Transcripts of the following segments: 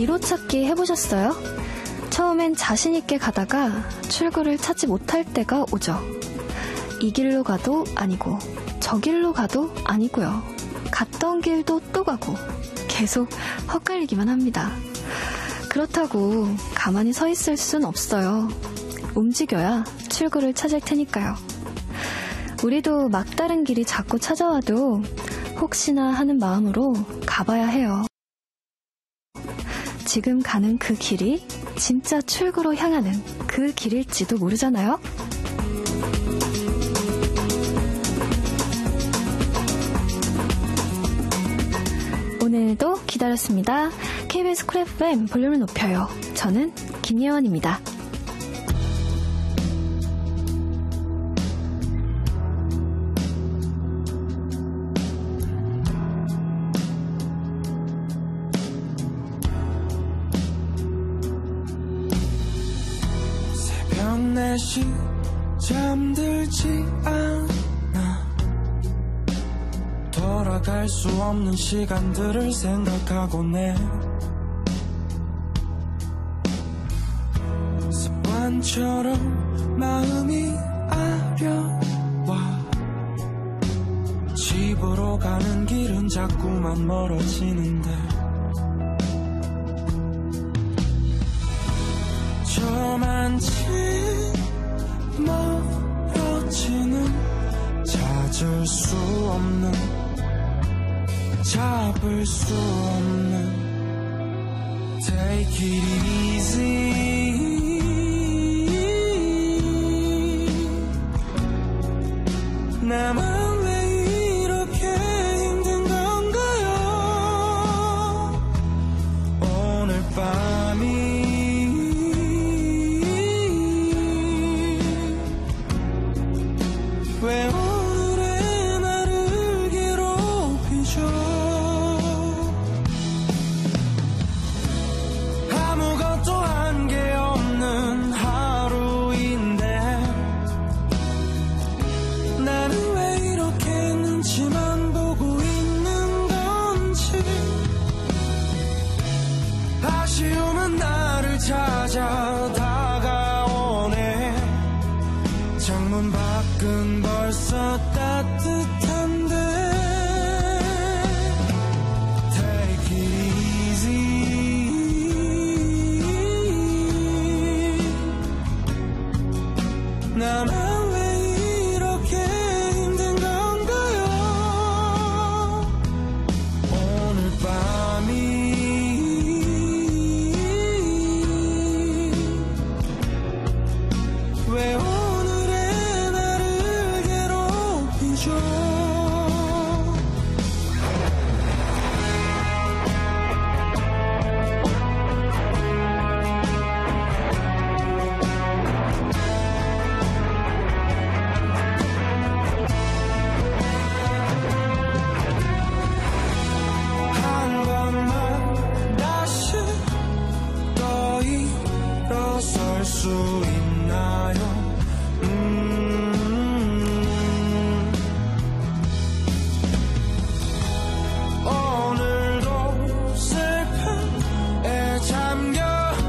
미로찾기 해보셨어요? 처음엔 자신있게 가다가 출구를 찾지 못할 때가 오죠. 이 길로 가도 아니고 저 길로 가도 아니고요. 갔던 길도 또 가고 계속 헛갈리기만 합니다. 그렇다고 가만히 서 있을 순 없어요. 움직여야 출구를 찾을 테니까요. 우리도 막다른 길이 자꾸 찾아와도 혹시나 하는 마음으로 가봐야 해요. 지금 가는 그 길이 진짜 출구로 향하는 그 길일지도 모르잖아요? 오늘도 기다렸습니다. KBS 쿨 FM 볼륨을 높여요. 저는 김예원입니다. 새벽 4시 잠들지 않아 돌아갈 수 없는 시간들을 생각하곤 해. 습관처럼 마음이 아려와 집으로 가는 길은 자꾸만 멀어지는데 저만치 멀어지는 찾을 수 없는 잡을 수 없는 Take it easy 나만 왜 이렇게 힘든 건가요 오늘 밤이 왜 오늘의 나를 괴롭히죠 아무것도 한 게 없는 하루인데 나는 왜 이렇게 눈치만 보고 있는 건지 아쉬움은 나를 찾아 다가오네 창문 밖은 벌써 따뜻한데 Take it easy 나만 왜 이렇게 힘든 건가요 오늘 밤이 왜 오늘의 나를 괴롭히죠 한 번만 다시 또 일어설 수 있나요 오늘도 슬픔에 잠겨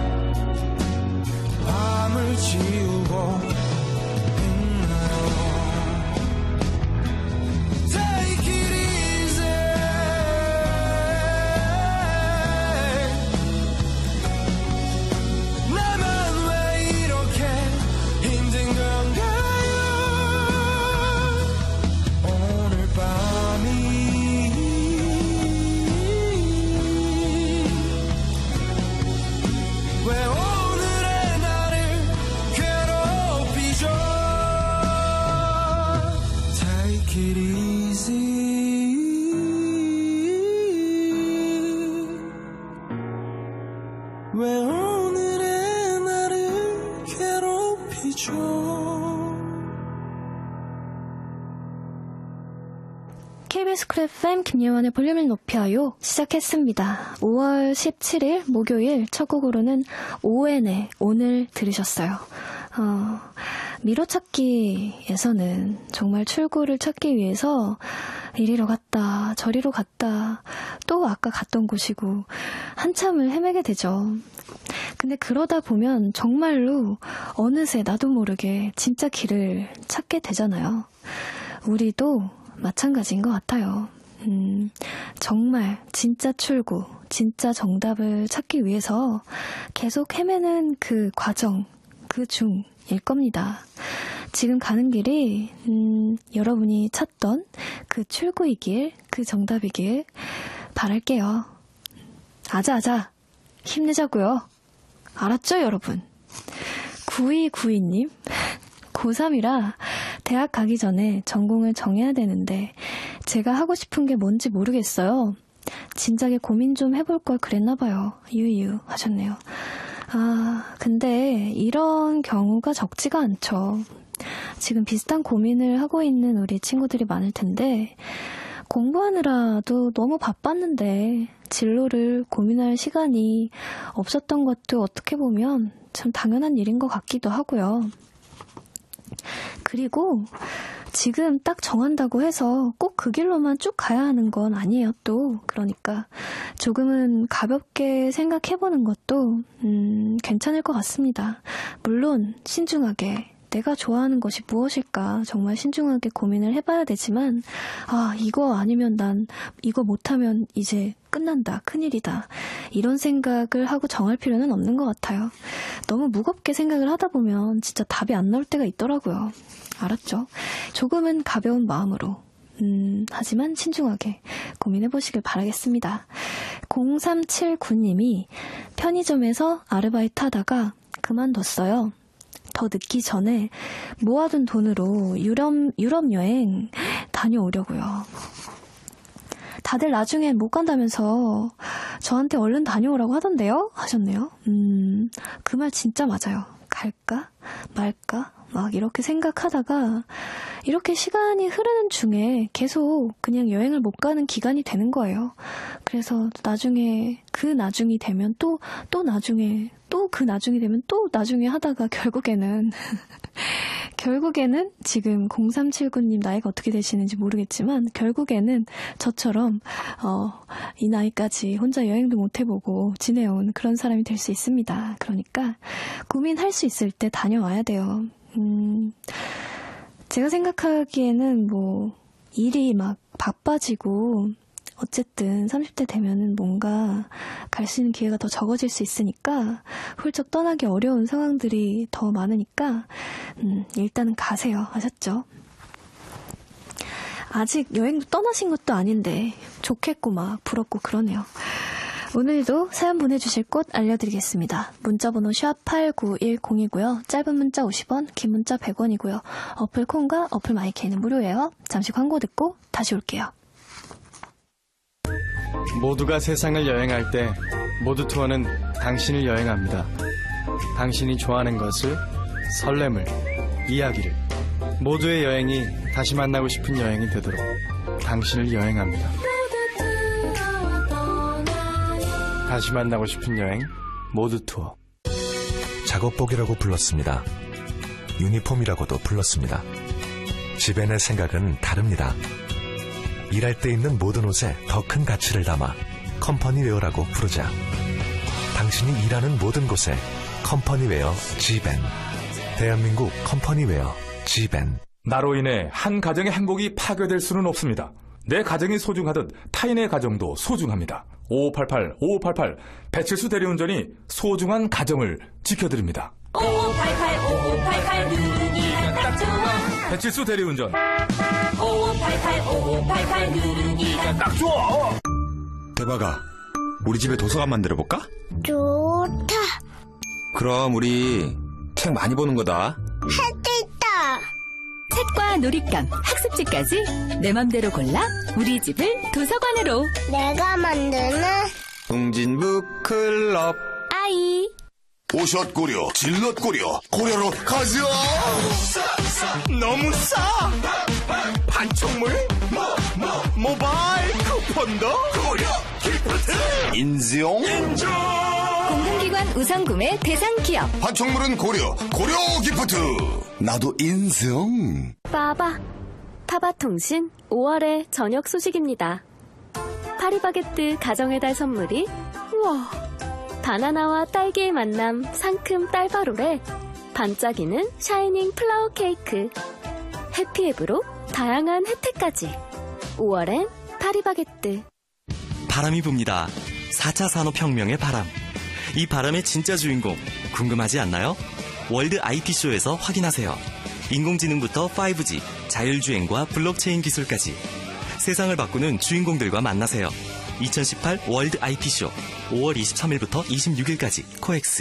밤을 지우고 있나요 Take it easy 나만 왜 이렇게 힘든 건가요 오늘 밤이 왜 오늘의 나를 괴롭히죠 Take it easy 왜 오늘의 나를 괴롭히죠 KBS 쿨 FM 김예원의 볼륨을 높여요 시작했습니다. 5월 17일 목요일 첫 곡으로는 ON의 오늘 들으셨어요. 미로찾기에서는 정말 출구를 찾기 위해서 이리로 갔다 저리로 갔다 또 아까 갔던 곳이고 한참을 헤매게 되죠. 근데 그러다 보면 정말로 어느새 나도 모르게 진짜 길을 찾게 되잖아요. 우리도 마찬가지인 것 같아요. 정말 진짜 출구, 진짜 정답을 찾기 위해서 계속 헤매는 그 과정, 그 중일 겁니다. 지금 가는 길이 여러분이 찾던 그 출구이길, 그 정답이길 바랄게요. 아자아자 힘내자고요. 알았죠, 여러분? 9292님, 고3이라 대학 가기 전에 전공을 정해야 되는데 제가 하고 싶은 게 뭔지 모르겠어요. 진작에 고민 좀 해볼 걸 그랬나 봐요. 유유 하셨네요. 근데 이런 경우가 적지가 않죠. 지금 비슷한 고민을 하고 있는 우리 친구들이 많을 텐데 공부하느라도 너무 바빴는데 진로를 고민할 시간이 없었던 것도 어떻게 보면 참 당연한 일인 것 같기도 하고요. 그리고 지금 딱 정한다고 해서 꼭 그 길로만 쭉 가야 하는 건 아니에요, 또. 그러니까 조금은 가볍게 생각해보는 것도 괜찮을 것 같습니다. 물론 신중하게 내가 좋아하는 것이 무엇일까 정말 신중하게 고민을 해봐야 되지만 이거 아니면 난 이거 못하면 이제 끝난다, 큰일이다 이런 생각을 하고 정할 필요는 없는 것 같아요. 너무 무겁게 생각을 하다 보면 진짜 답이 안 나올 때가 있더라고요. 알았죠? 조금은 가벼운 마음으로 하지만 신중하게 고민해보시길 바라겠습니다. 0379님이 편의점에서 아르바이트 하다가 그만뒀어요. 더 늦기 전에 모아둔 돈으로 유럽 여행 다녀오려고요. 다들 나중에 못 간다면서 저한테 얼른 다녀오라고 하던데요? 하셨네요. 그 말 진짜 맞아요. 갈까? 말까? 막 이렇게 생각하다가 이렇게 시간이 흐르는 중에 계속 그냥 여행을 못 가는 기간이 되는 거예요. 그래서 나중에 그 나중이 되면 또 나중에 또 그 나중이 되면 또 나중에 하다가 결국에는 지금 0379님 나이가 어떻게 되시는지 모르겠지만 결국에는 저처럼 이 나이까지 혼자 여행도 못 해보고 지내온 그런 사람이 될 수 있습니다. 그러니까 고민할 수 있을 때 다녀와야 돼요. 제가 생각하기에는 일이 막 바빠지고 어쨌든 30대 되면은 뭔가 갈 수 있는 기회가 더 적어질 수 있으니까 훌쩍 떠나기 어려운 상황들이 더 많으니까 일단은 가세요. 아셨죠? 아직 여행도 떠나신 것도 아닌데 좋겠고 막 부럽고 그러네요. 오늘도 사연 보내주실 곳 알려드리겠습니다. 문자번호 샵8910이고요. 짧은 문자 50원, 긴 문자 100원이고요. 어플 콩과 어플 마이케이는 무료예요. 잠시 광고 듣고 다시 올게요. 모두가 세상을 여행할 때 모두투어는 당신을 여행합니다. 당신이 좋아하는 것을, 설렘을, 이야기를, 모두의 여행이 다시 만나고 싶은 여행이 되도록 당신을 여행합니다. 다시 만나고 싶은 여행 모두투어. 작업복이라고 불렀습니다. 유니폼이라고도 불렀습니다. 지벤의 생각은 다릅니다. 일할 때 입는 모든 옷에 더 큰 가치를 담아 컴퍼니웨어라고 부르자. 당신이 일하는 모든 곳에 컴퍼니웨어 지벤. 대한민국 컴퍼니웨어 지벤. 나로 인해 한 가정의 행복이 파괴될 수는 없습니다. 내 가정이 소중하듯 타인의 가정도 소중합니다. 5588 배칠수 대리운전이 소중한 가정을 지켜드립니다. 5588 누르기가 딱 좋아. 배칠수 대리운전 5588 누르기가 딱 좋아. 대박아, 우리 집에 도서관 만들어볼까? 좋다. 그럼 우리 책 많이 보는 거다. 할 수 있다. 책과 놀잇감, 학습지까지 내 맘대로 골라 우리 집을 도서관으로. 내가 만드는 웅진북클럽. 아이 오션 고려, 질럿 고려, 고려로 가자. 너무 싸. 반총물 모바일 쿠폰도 고려 기프트 인지용 공공기관 우선구매 대상 기업. 반총물은 고려 기프트. 나도 인증. 빠바 타바통신 5월의 저녁 소식입니다. 파리바게뜨 가정의 달 선물이 우와! 바나나와 딸기의 만남 상큼 딸바로레 반짝이는 샤이닝 플라워 케이크 해피앱으로 다양한 혜택까지 5월엔 파리바게뜨 바람이 붑니다. 4차 산업혁명의 바람. 이 바람의 진짜 주인공 궁금하지 않나요? 월드 IT쇼에서 확인하세요. 인공지능부터 5G, 자율주행과 블록체인 기술까지 세상을 바꾸는 주인공들과 만나세요. 2018 월드 IT쇼 5월 23일부터 26일까지 코엑스.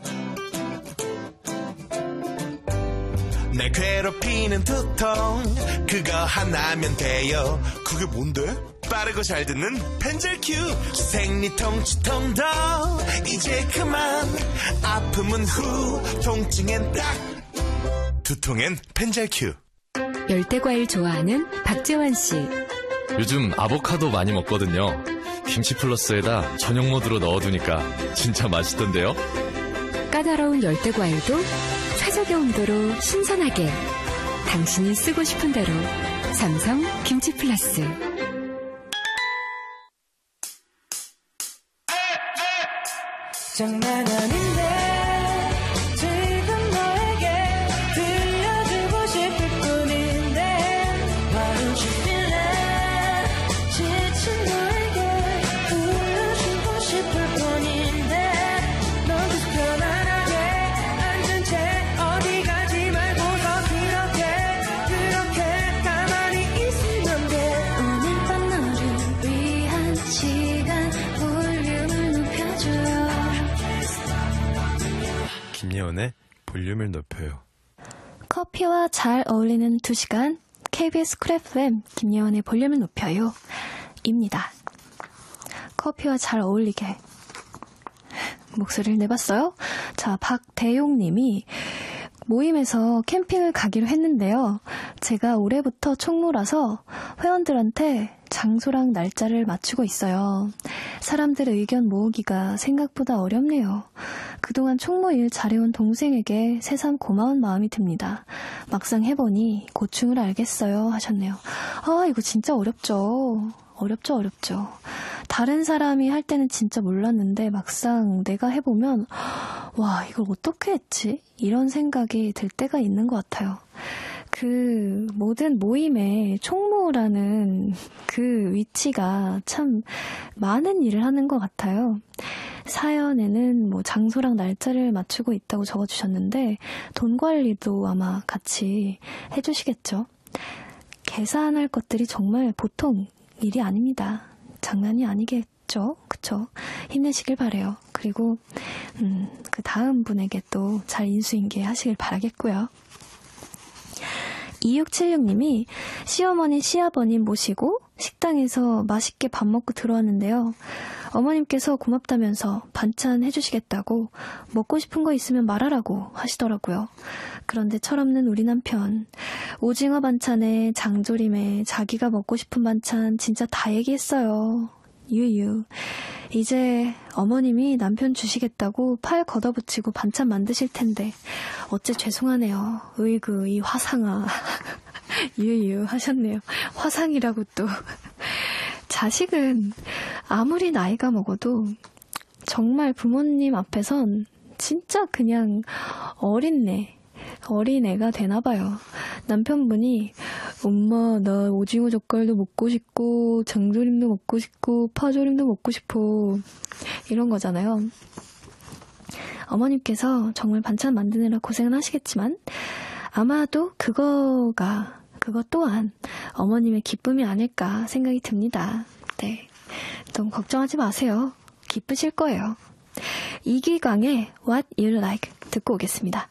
날 괴롭히는 두통 그거 하나면 돼요. 그게 뭔데? 빠르고 잘 듣는 펜젤큐. 생리통 치통도 이제 그만. 아픔은 후 통증엔 딱. 두통엔 펜젤큐. 열대과일 좋아하는 박재환 씨. 요즘 아보카도 많이 먹거든요. 김치 플러스에다 전용 모드로 넣어두니까 진짜 맛있던데요. 까다로운 열대과일도 최적의 온도로 신선하게. 당신이 쓰고 싶은 대로 삼성 김치 플러스. 장난 아닌데 지금 너에게 들려주고 싶을 뿐인데 Why don't you feel it 지친 너에게 들려주고 싶을 뿐인데 넌 계속 편안하게 앉은 채 어디 가지 말고서 그렇게 가만히 있으면 돼. 오늘 밤 너를 위한 시간 볼륨을 높여줘요. 김예원의 볼륨을 높여요. 커피와 잘 어울리는 2시간 KBS 쿨 FM 김예원의 볼륨을 높여요 입니다. 커피와 잘 어울리게 목소리를 내봤어요. 자, 박대용님이 모임에서 캠핑을 가기로 했는데요. 제가 올해부터 총무라서 회원들한테 장소랑 날짜를 맞추고 있어요. 사람들 의견 모으기가 생각보다 어렵네요. 그동안 총무 일 잘해온 동생에게 새삼 고마운 마음이 듭니다. 막상 해보니 고충을 알겠어요 하셨네요. 아, 이거 진짜 어렵죠. 어렵죠. 다른 사람이 할 때는 진짜 몰랐는데 막상 내가 해보면 와, 이걸 어떻게 했지? 이런 생각이 들 때가 있는 것 같아요. 그 모든 모임에 총무라는 그 위치가 참 많은 일을 하는 것 같아요. 사연에는 뭐 장소랑 날짜를 맞추고 있다고 적어주셨는데 돈 관리도 아마 같이 해주시겠죠. 계산할 것들이 정말 보통 일이 아닙니다. 장난이 아니겠죠? 그쵸? 힘내시길 바래요. 그리고 그 다음 분에게 또 잘 인수인계 하시길 바라겠고요. 2676님이 시어머니, 시아버님 모시고 식당에서 맛있게 밥 먹고 들어왔는데요. 어머님께서 고맙다면서 반찬 해주시겠다고 먹고 싶은 거 있으면 말하라고 하시더라고요. 그런데 철없는 우리 남편, 오징어 반찬에 장조림에 자기가 먹고 싶은 반찬 진짜 다 얘기했어요. 유유. 이제 어머님이 남편 주시겠다고 팔 걷어붙이고 반찬 만드실 텐데 어째 죄송하네요. 으이그 이 화상아. 유유 하셨네요. 화상이라고 또. 자식은 아무리 나이가 먹어도 정말 부모님 앞에선 진짜 그냥 어린애가 되나봐요. 남편분이 엄마 나 오징어 젓갈도 먹고 싶고 장조림도 먹고 싶고 파조림도 먹고 싶어 이런 거잖아요. 어머님께서 정말 반찬 만드느라 고생은 하시겠지만 아마도 그것 또한 어머님의 기쁨이 아닐까 생각이 듭니다. 네, 너무 걱정하지 마세요. 기쁘실 거예요. 이기광의 What You Like 듣고 오겠습니다.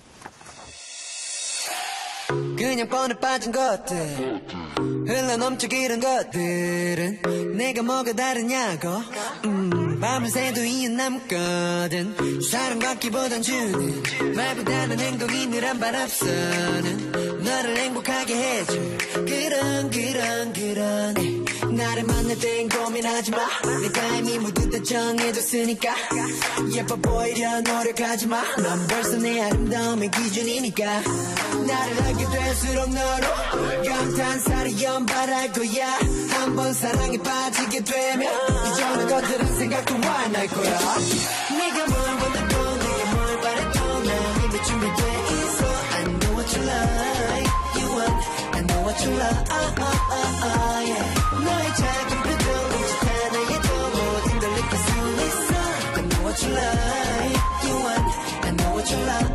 그냥 뻔해 빠진 것들 흘러넘쳐 이런 것들은 내가 뭐가 다르냐고 밤을 새도 이유 남거든 사랑 받기보단 주는 말보다는 행동이 늘 한 발 앞서는 너를 행복하게 해줄 그런 나를 만날 땐 고민하지 마 내가 이미 모두 다 정해졌으니까 예뻐 보이려 노력하지 마 넌 벌써 내 아름다움의 기준이니까 나를 알게 될수록 너로 감탄사를 연발할 거야 한번 사랑에 빠지게 되면 이전의 것들은 생각도 안 할 거야 네가 뭘 원해도 내가 뭘 바래도 난 이미 준비돼 있어 I know what you like you want I know what you like yeah. 너의 작은 표정 눈짓 하나에도 모든 걸 느낄 수 있어 I know what you like you want I know what you like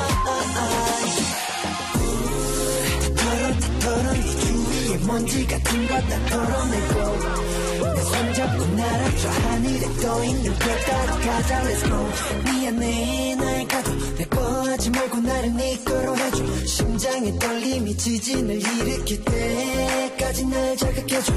털어 네 주위에 먼지 같은 거 다 털어내고 내 손잡고 날아줘 하늘에 떠있는 별 따라가자 Let's go 미안해 날 가도 내 거 하지 말고 나를 네 거로 해줘 심장의 떨림이 지진을 일으킬 때까지 날 자극해줘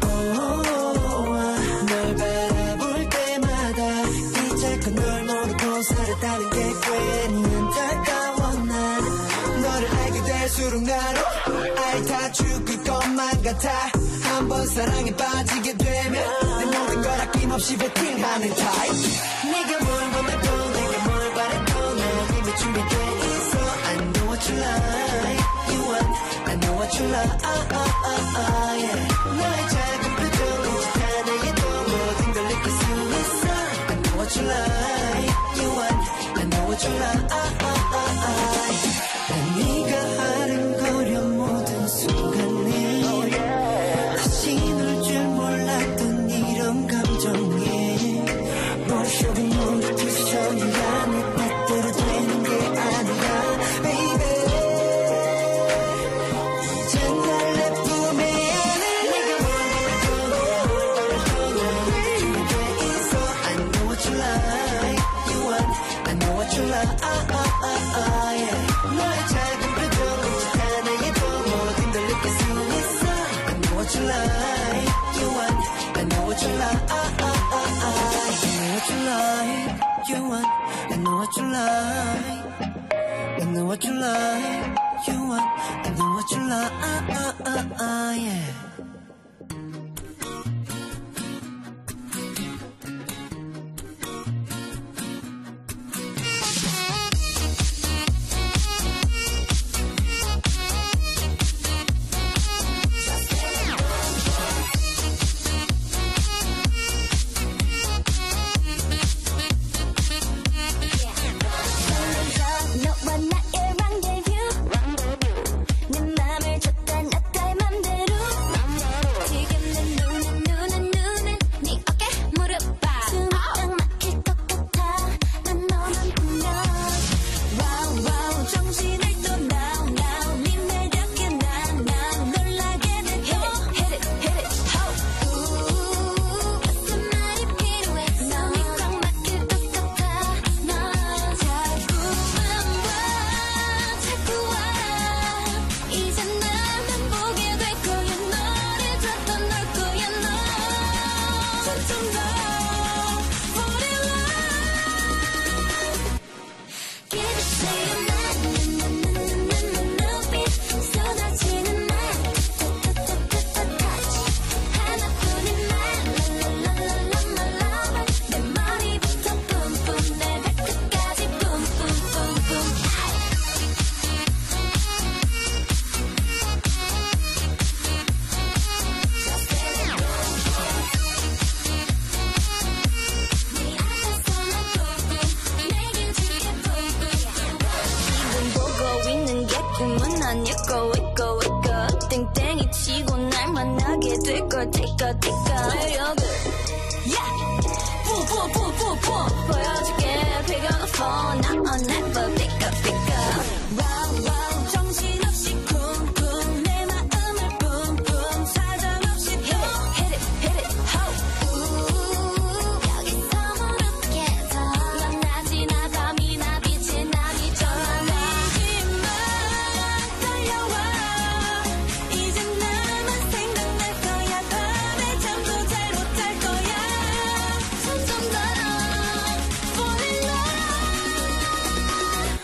널 바라볼 때마다 이제껏 널 모르고 살았다는 게 괜히 안타까워 난 너를 알게 될수록 나로 앓다 죽을 것만 같아 한번 사랑에 빠지게 되면 내 모든 걸 아낌없이 베팅하는 타입 네가 뭘 원해도 내가 뭘 바래도 난 이미 준비돼 있어 I know what you like you want I know what you like yeah. 너의 작은 표정 눈짓 하나에도 모든 걸 느낄 수 있어 I know what you like you want I know what you like 난 네가 아른거려 모든 순간에 다시 놀 줄 몰랐던 이런 감정에 머릿속에 모두 부셔질 안에 뜻대로 되는 게 아니야 baby 이젠 날 내 품에 안에 내가 뭘 바래도 널 준비돼 있어 I know what you like you want I know what you like yeah. 너의 작은 표정 눈짓 하나에도 모든 걸 느낄 수 있어 I know what you like you want I know what you like I know what you like you want I know what you like I know what you like you want I know what you like yeah. 너와 나의 랑데뷰 내 맘을 줬다 놨다 맘대로 지금 내 눈은 네 어깨 무릎봐 숨이 딱 막힐 것 같아 난 너만 보면 와우 정신을 또 now 네 매력에 난 놀라게 돼 hit it 무슨 말이 필요해 숨이 꽉 막힐 것 같아 넌 자꾸 와 이제 나만 보게 될 거야 너를 줬던 널 거야 너 점점 더 fall in love 기대치에 난 눈빛 쏟아지는 말 touch 하나뿐인 말 랄랄랄랄랄라 내 머리부터 뿜뿜 내 발끝까지 뿜뿜뿜뿜 지금 보고 있는 게 꿈은 아니고 있고 땡땡이 치고 날 만나게 될걸 매력을 보여줄게 pick up the phone now or never pick up wow 정신없이 쿵쿵 내 마음을 뿜뿜 사정없이 hit it 여기서 무릎께서 넌 지나가 미나 빛이 나기 전이지만 달려와 이제 나만 생각날 거야 밤에 잠도 잘 못 잘 거야 점점 더 fall in love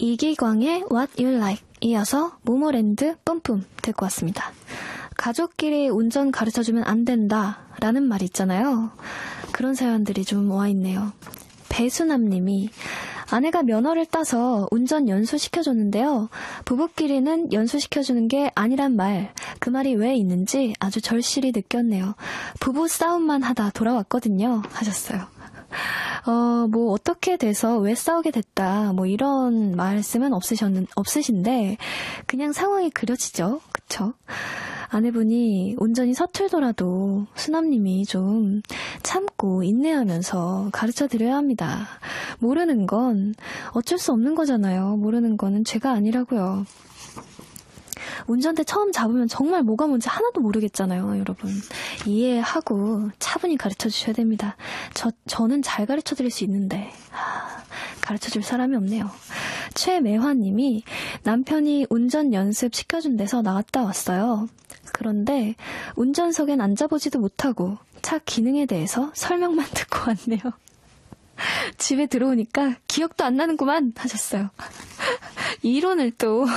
이기광의 What You Like, 이어서 모모랜드 뿜뿜 듣고 왔습니다. 가족끼리 운전 가르쳐주면 안 된다 라는 말이 있잖아요. 그런 사연들이 좀 와있네요. 배수남님이 아내가 면허를 따서 운전 연수시켜줬는데요. 부부끼리는 연수시켜주는 게 아니란 말, 그 말이 왜 있는지 아주 절실히 느꼈네요. 부부 싸움만 하다 돌아왔거든요. 하셨어요. 뭐 어떻게 돼서 왜 싸우게 됐다 뭐 이런 말씀은 없으신데 그냥 상황이 그려지죠. 그쵸? 아내분이 운전이 서툴더라도 수남님이 좀 참고 인내하면서 가르쳐드려야 합니다. 모르는 건 어쩔 수 없는 거잖아요. 모르는 거는 죄가 아니라고요. 운전대 처음 잡으면 정말 뭐가 뭔지 하나도 모르겠잖아요, 여러분. 이해하고 차분히 가르쳐주셔야 됩니다. 저는 잘 가르쳐드릴 수 있는데 가르쳐줄 사람이 없네요. 최매화님이 남편이 운전 연습 시켜준 데서 나갔다 왔어요. 그런데 운전석엔 앉아보지도 못하고 차 기능에 대해서 설명만 듣고 왔네요. 집에 들어오니까 기억도 안 나는구만 하셨어요. 이론을 또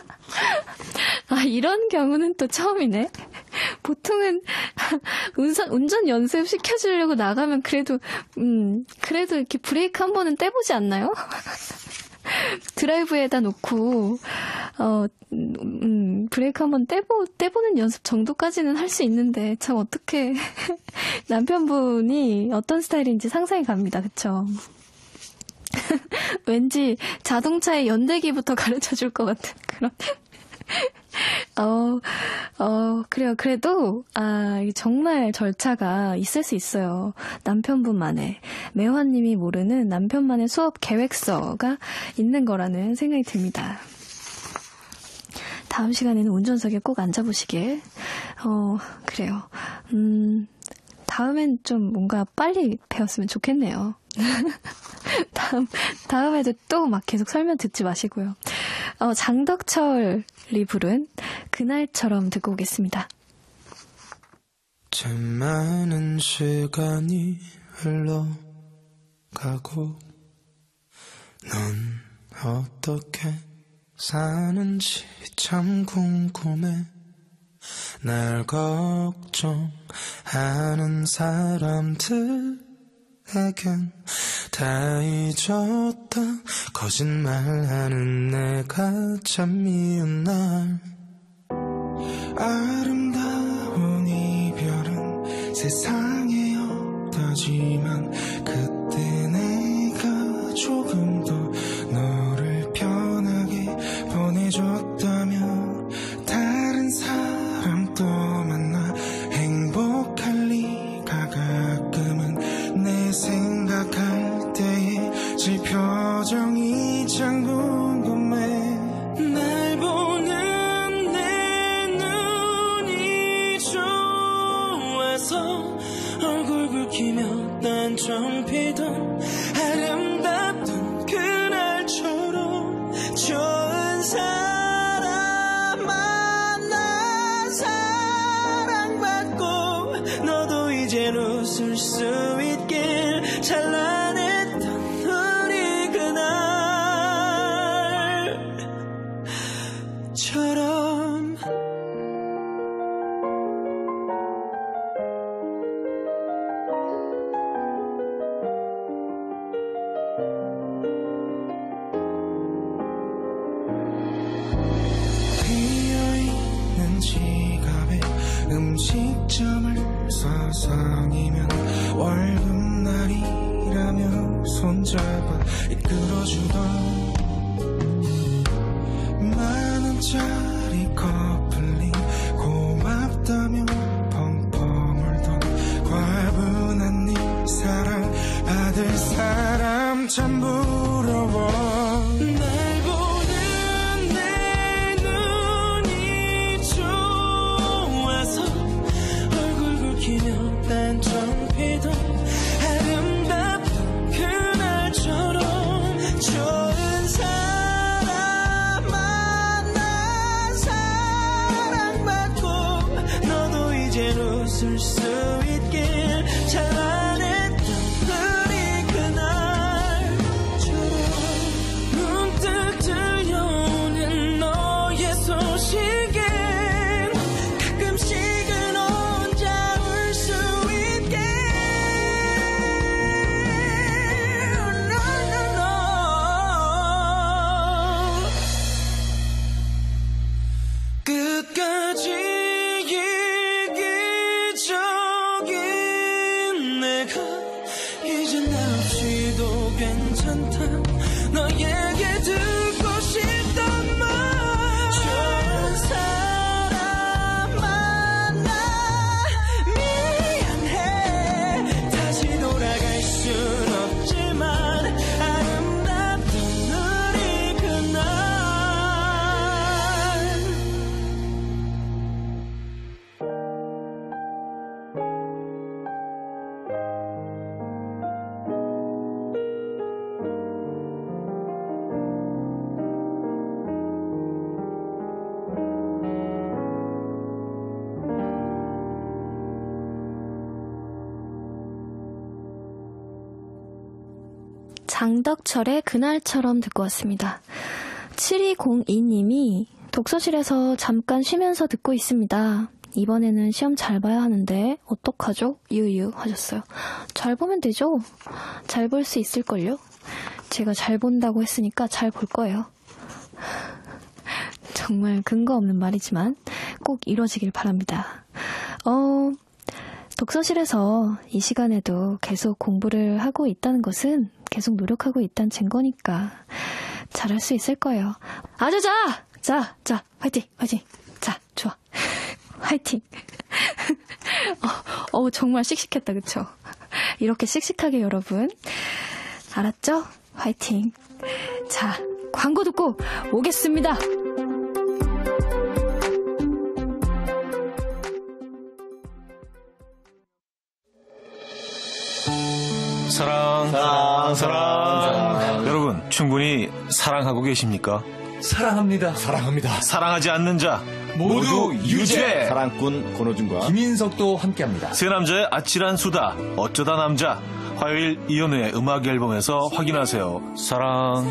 이런 경우는 또 처음이네. 보통은 운전 연습 시켜주려고 나가면 그래도 이렇게 브레이크 한 번은 떼보지 않나요? 드라이브에다 놓고 브레이크 한번 떼보는 연습 정도까지는 할 수 있는데 참 어떻게 남편분이 어떤 스타일인지 상상이 갑니다. 그쵸? 왠지 자동차의 연대기부터 가르쳐줄 것 같은 그런 그래요. 그래도 정말 절차가 있을 수 있어요. 남편분만의, 매화님이 모르는 남편만의 수업 계획서가 있는 거라는 생각이 듭니다. 다음 시간에는 운전석에 꼭 앉아보시길. 그래요. 다음엔 좀 뭔가 빨리 배웠으면 좋겠네요. 다음에도 또 막 계속 설명 듣지 마시고요. 장덕철이 부른 그날처럼 듣고 오겠습니다. 참 많은 시간이 흘러가고 넌 어떻게 사는지 참 궁금해. 날 걱정하는 사람들에겐 다 잊었다. 거짓말하는 내가 참 미운 날. 아름다운 이별은 세상에 없다지만 그때 내가 조금 더 너를 편하게 보내줬다면 다른 사람 또 만나 행복할 리가 가끔은 내 생각할 때의 제 표정이 참 궁금해. 날 보는 내 눈이 좋아서 얼굴 붉히며 딴청 피던 아름답던 그날처럼 좋은 사람 만나 사랑받고 너도 이젠 웃을 수 있길. 찬란했던 우리 그날처럼. 비어있는 지갑에 음식점을 서성이면 월급날이라며 손잡아 이끌어주던 만원짜리 커플링 고맙다며 펑펑 울던 과분한 네 사랑 받을 사람 참 부러워. 날 보는 내 눈이 좋아서 얼굴 붉히며 딴청 피던 아름답던 그날처럼 좋은 사람 만나 사랑받고 너도 이젠 웃을 수 있길. 찬란했던 우리 그날처럼. 문득 아직 이기적인 내가 이제 나 없이도 괜찮다 너에게 듣고 싶단 말 좋은 사람 만나 미안해 다시 돌아갈 순 없지만 아름답던 우리 그날 장덕철의 그날처럼 듣고 왔습니다. 7202님이 독서실에서 잠깐 쉬면서 듣고 있습니다. 이번에는 시험 잘 봐야 하는데 어떡하죠? 유유 하셨어요. 잘 보면 되죠? 잘 볼 수 있을걸요? 제가 잘 본다고 했으니까 잘 볼 거예요. 정말 근거 없는 말이지만 꼭 이루어지길 바랍니다. 독서실에서 이 시간에도 계속 공부를 하고 있다는 것은 계속 노력하고 있다는 증거니까 잘할 수 있을 거예요. 아주 자, 화이팅. 자, 좋아. 화이팅. 정말 씩씩했다, 그쵸? 이렇게 씩씩하게 여러분. 알았죠? 화이팅. 자, 광고 듣고 오겠습니다. 사랑. 여러분, 충분히 사랑하고 계십니까? 사랑합니다. 사랑하지 않는 자 모두 유죄. 사랑꾼 권호준과 김인석도 함께합니다. 세 남자의 아찔한 수다 어쩌다 남자 화요일 이현우의 음악 앨범에서 확인하세요. 사랑.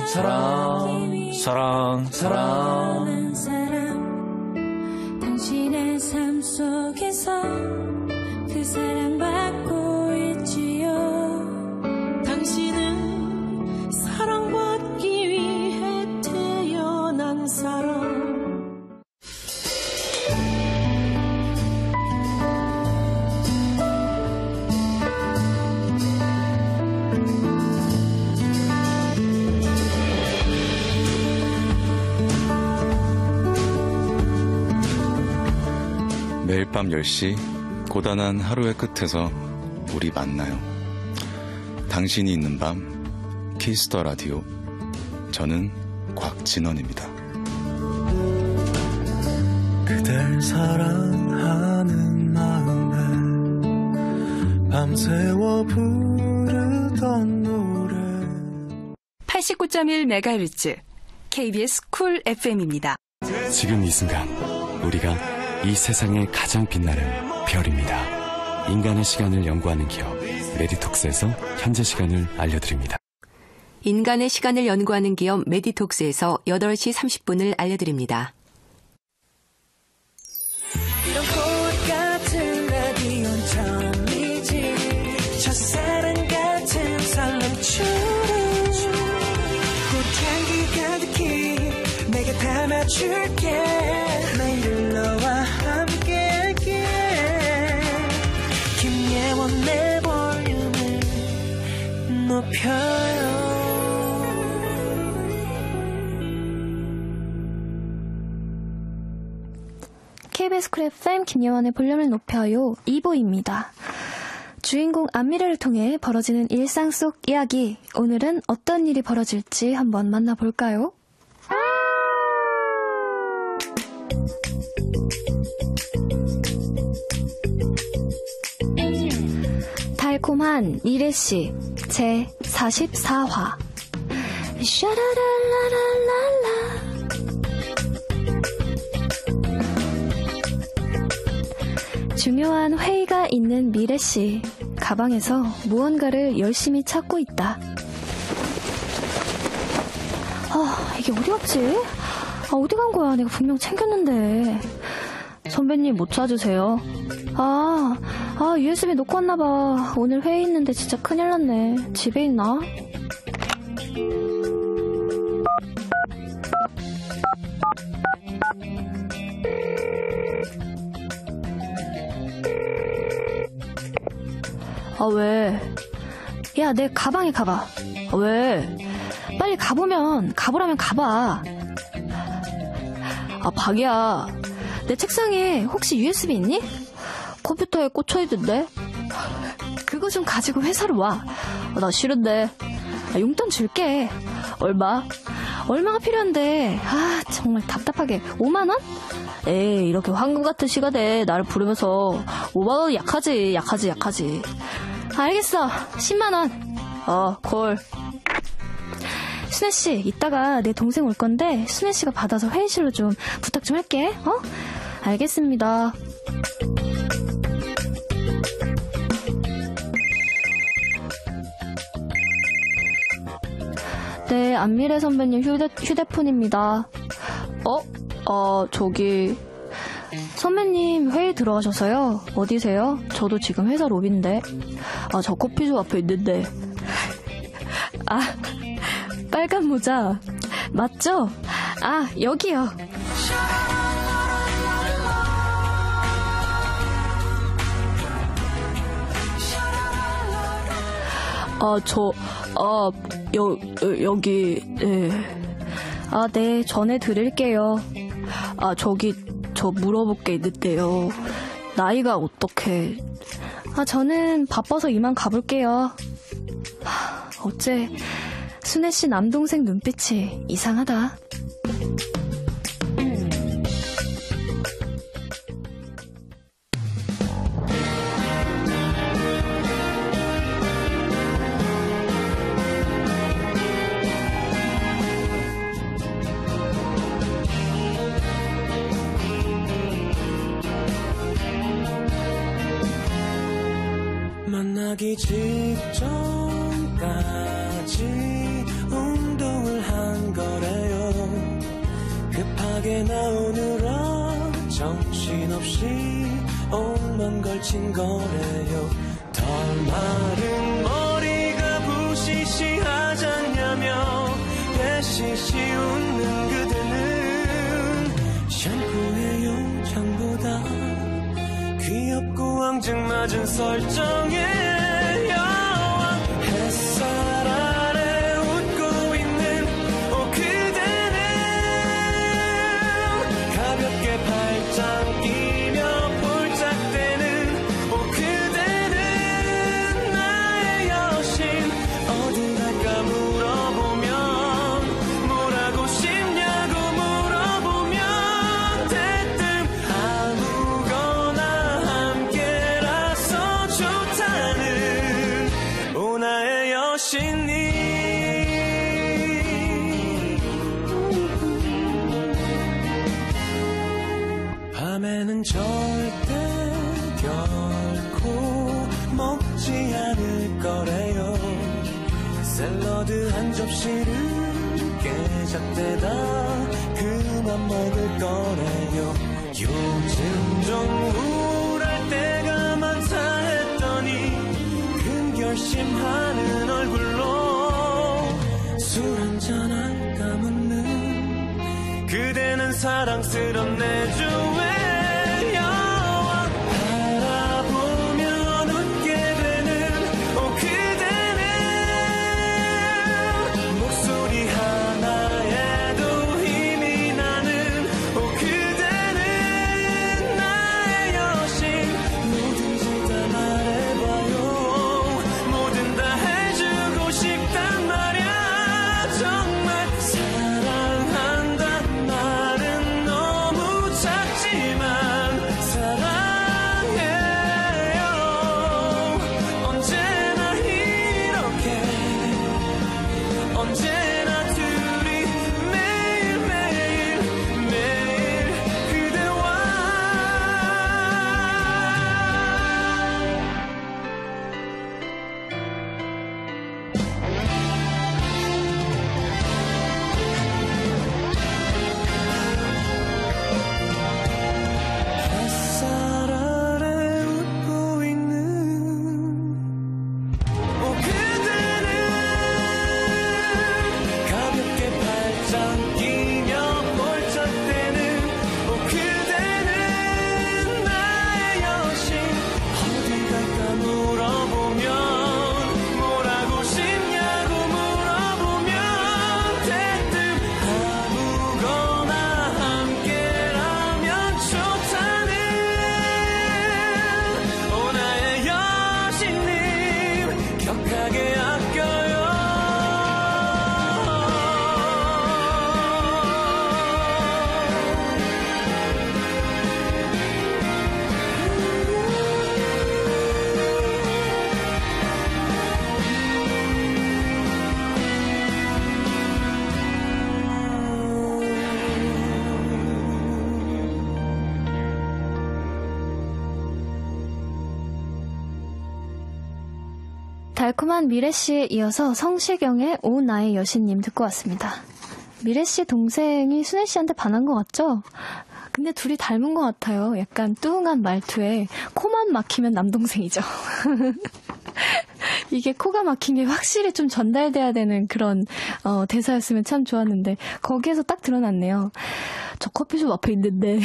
당신의 삶 속에서 그 사랑받고 있지요. 당신은 사랑받기 위해 태어난 사람. 매일 밤 10시 고단한 하루의 끝에서 우리 만나요. 당신이 있는 밤 키스 더 라디오. 저는 곽진원입니다. 그댈 사랑하는 마음에 밤새워 부르던 노래 89.1MHz KBS 쿨 FM입니다. 지금 이 순간 우리가 이 세상에 가장 빛나는 별입니다. 인간의 시간을 연구하는 기업 메디톡스에서 현재 시간을 알려드립니다. 인간의 시간을 연구하는 기업 메디톡스에서 8시 30분을 알려드립니다. 이런 꽃 같은 라디오는 처음이지. 첫사랑 같은 설렘처럼 꽃향기 가득히 내게 담아줄게. 매일 너와 함께할게. 김예원의 볼륨을 높여요. KBS 쿨 FM 김예원의 볼륨을 높여요 2부입니다. 주인공 안미래를 통해 벌어지는 일상 속 이야기. 오늘은 어떤 일이 벌어질지 한번 만나볼까요? 달콤한 미래씨 제 44화 샤라랄라랄랄라. 중요한 회의가 있는 미래씨. 가방에서 무언가를 열심히 찾고 있다. 이게 어디 갔지? 어디 간 거야? 내가 분명 챙겼는데. 선배님 못 찾으세요? USB 놓고 왔나봐. 오늘 회의 있는데 진짜 큰일 났네. 집에 있나? 왜? 야, 내 가방에 가봐. 왜? 빨리 가보라면 가봐. 박이야. 내 책상에 혹시 USB 있니? 컴퓨터에 꽂혀있던데? 그거 좀 가지고 회사로 와. 나 싫은데. 용돈 줄게. 얼마가 필요한데? 정말 답답하게. 5만원? 에이, 이렇게 황금 같은 시간에 나를 부르면서 5만원 약하지. 알겠어. 10만원. 콜. 순애씨, 이따가 내 동생 올 건데 순애씨가 받아서 회의실로 좀 부탁 좀 할게. 알겠습니다. 네, 안미래 선배님 휴대폰입니다. 저기 선배님 회의 들어가셔서요. 어디세요? 저도 지금 회사 로비인데. 저 커피숍 앞에 있는데. 빨간 모자 맞죠? 여기요. 여기, 네. 네, 전해드릴게요. 저 물어볼 게 있는데요. 나이가 어떻게? 저는 바빠서 이만 가볼게요. 어째 순애씨 남동생 눈빛이 이상하다. 만나기 직전까지 운동을 한 거래요. 급하게 나오느라 정신없이 옷만 걸친 거래요. 덜 마른 머리가 부시시하잖냐며 배시시 웃는 그대는 샴푸의 용장보다 귀엽고 앙증맞은 설정의 여왕. 햇살 아래 웃고 있는 그대는 가볍게 팔짱 끼며 폴짝대는 그대는 나의 여신. 어디 갈까 물어보면 뭐라고 싶냐고 물어보면 대뜸 나의 여신이. 밤에는 절대 결코 먹지 않을 거래요. 샐러드 한 접시를 깨작대다 그만 먹을 거래요. 요즘 좀 우울할 때가 많다 했더니 결심하는 얼굴로 술 한잔 할까 묻는 그대는 사랑스런 내 주의 여왕. 바라보면 웃게 되는 그대는 목소리 하나에도 힘이 나는 그대는 나의 여신. 뭐든지 다 말해봐요. 해주고 싶단 말야. 정말 사랑한단 말은 너무 작지 달콤한 미래씨에 이어서 성시경의 오 나의 여신님 듣고 왔습니다. 미래씨 동생이 순애씨한테 반한 것 같죠? 근데 둘이 닮은 것 같아요. 약간 뚱한 말투에 코만 막히면 남동생이죠. 이게 코가 막힌 게 확실히 좀 전달돼야 되는 그런 대사였으면 참 좋았는데 거기에서 딱 드러났네요. 저 커피숍 앞에 있는데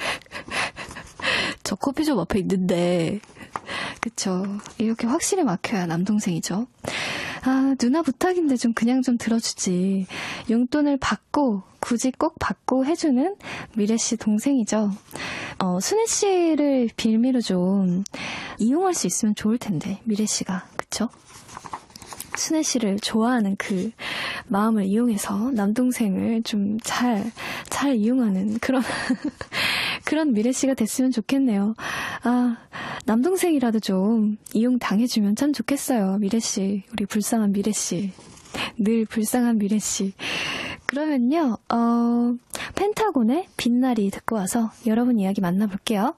저 커피숍 앞에 있는데 그쵸. 이렇게 확실히 막혀야 남동생이죠. 아, 누나 부탁인데 좀 그냥 좀 들어주지. 용돈을 받고 굳이 꼭 받고 해주는 미래씨 동생이죠. 순애씨를 빌미로 좀 이용할 수 있으면 좋을 텐데 미래씨가. 그쵸? 순애씨를 좋아하는 그 마음을 이용해서 남동생을 좀 잘 이용하는 그런 그런 미래씨가 됐으면 좋겠네요. 아, 남동생이라도 좀 이용당해주면 참 좋겠어요. 미래씨, 우리 불쌍한 미래씨. 늘 불쌍한 미래씨. 그러면요, 펜타곤의 빛나리 듣고 와서 여러분 이야기 만나볼게요.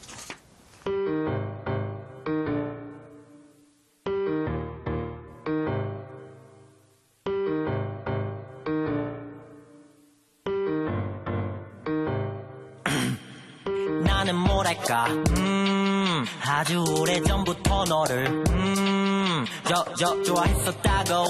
나는 뭐랄까 아주 오래전부터 너를 좋아했었다고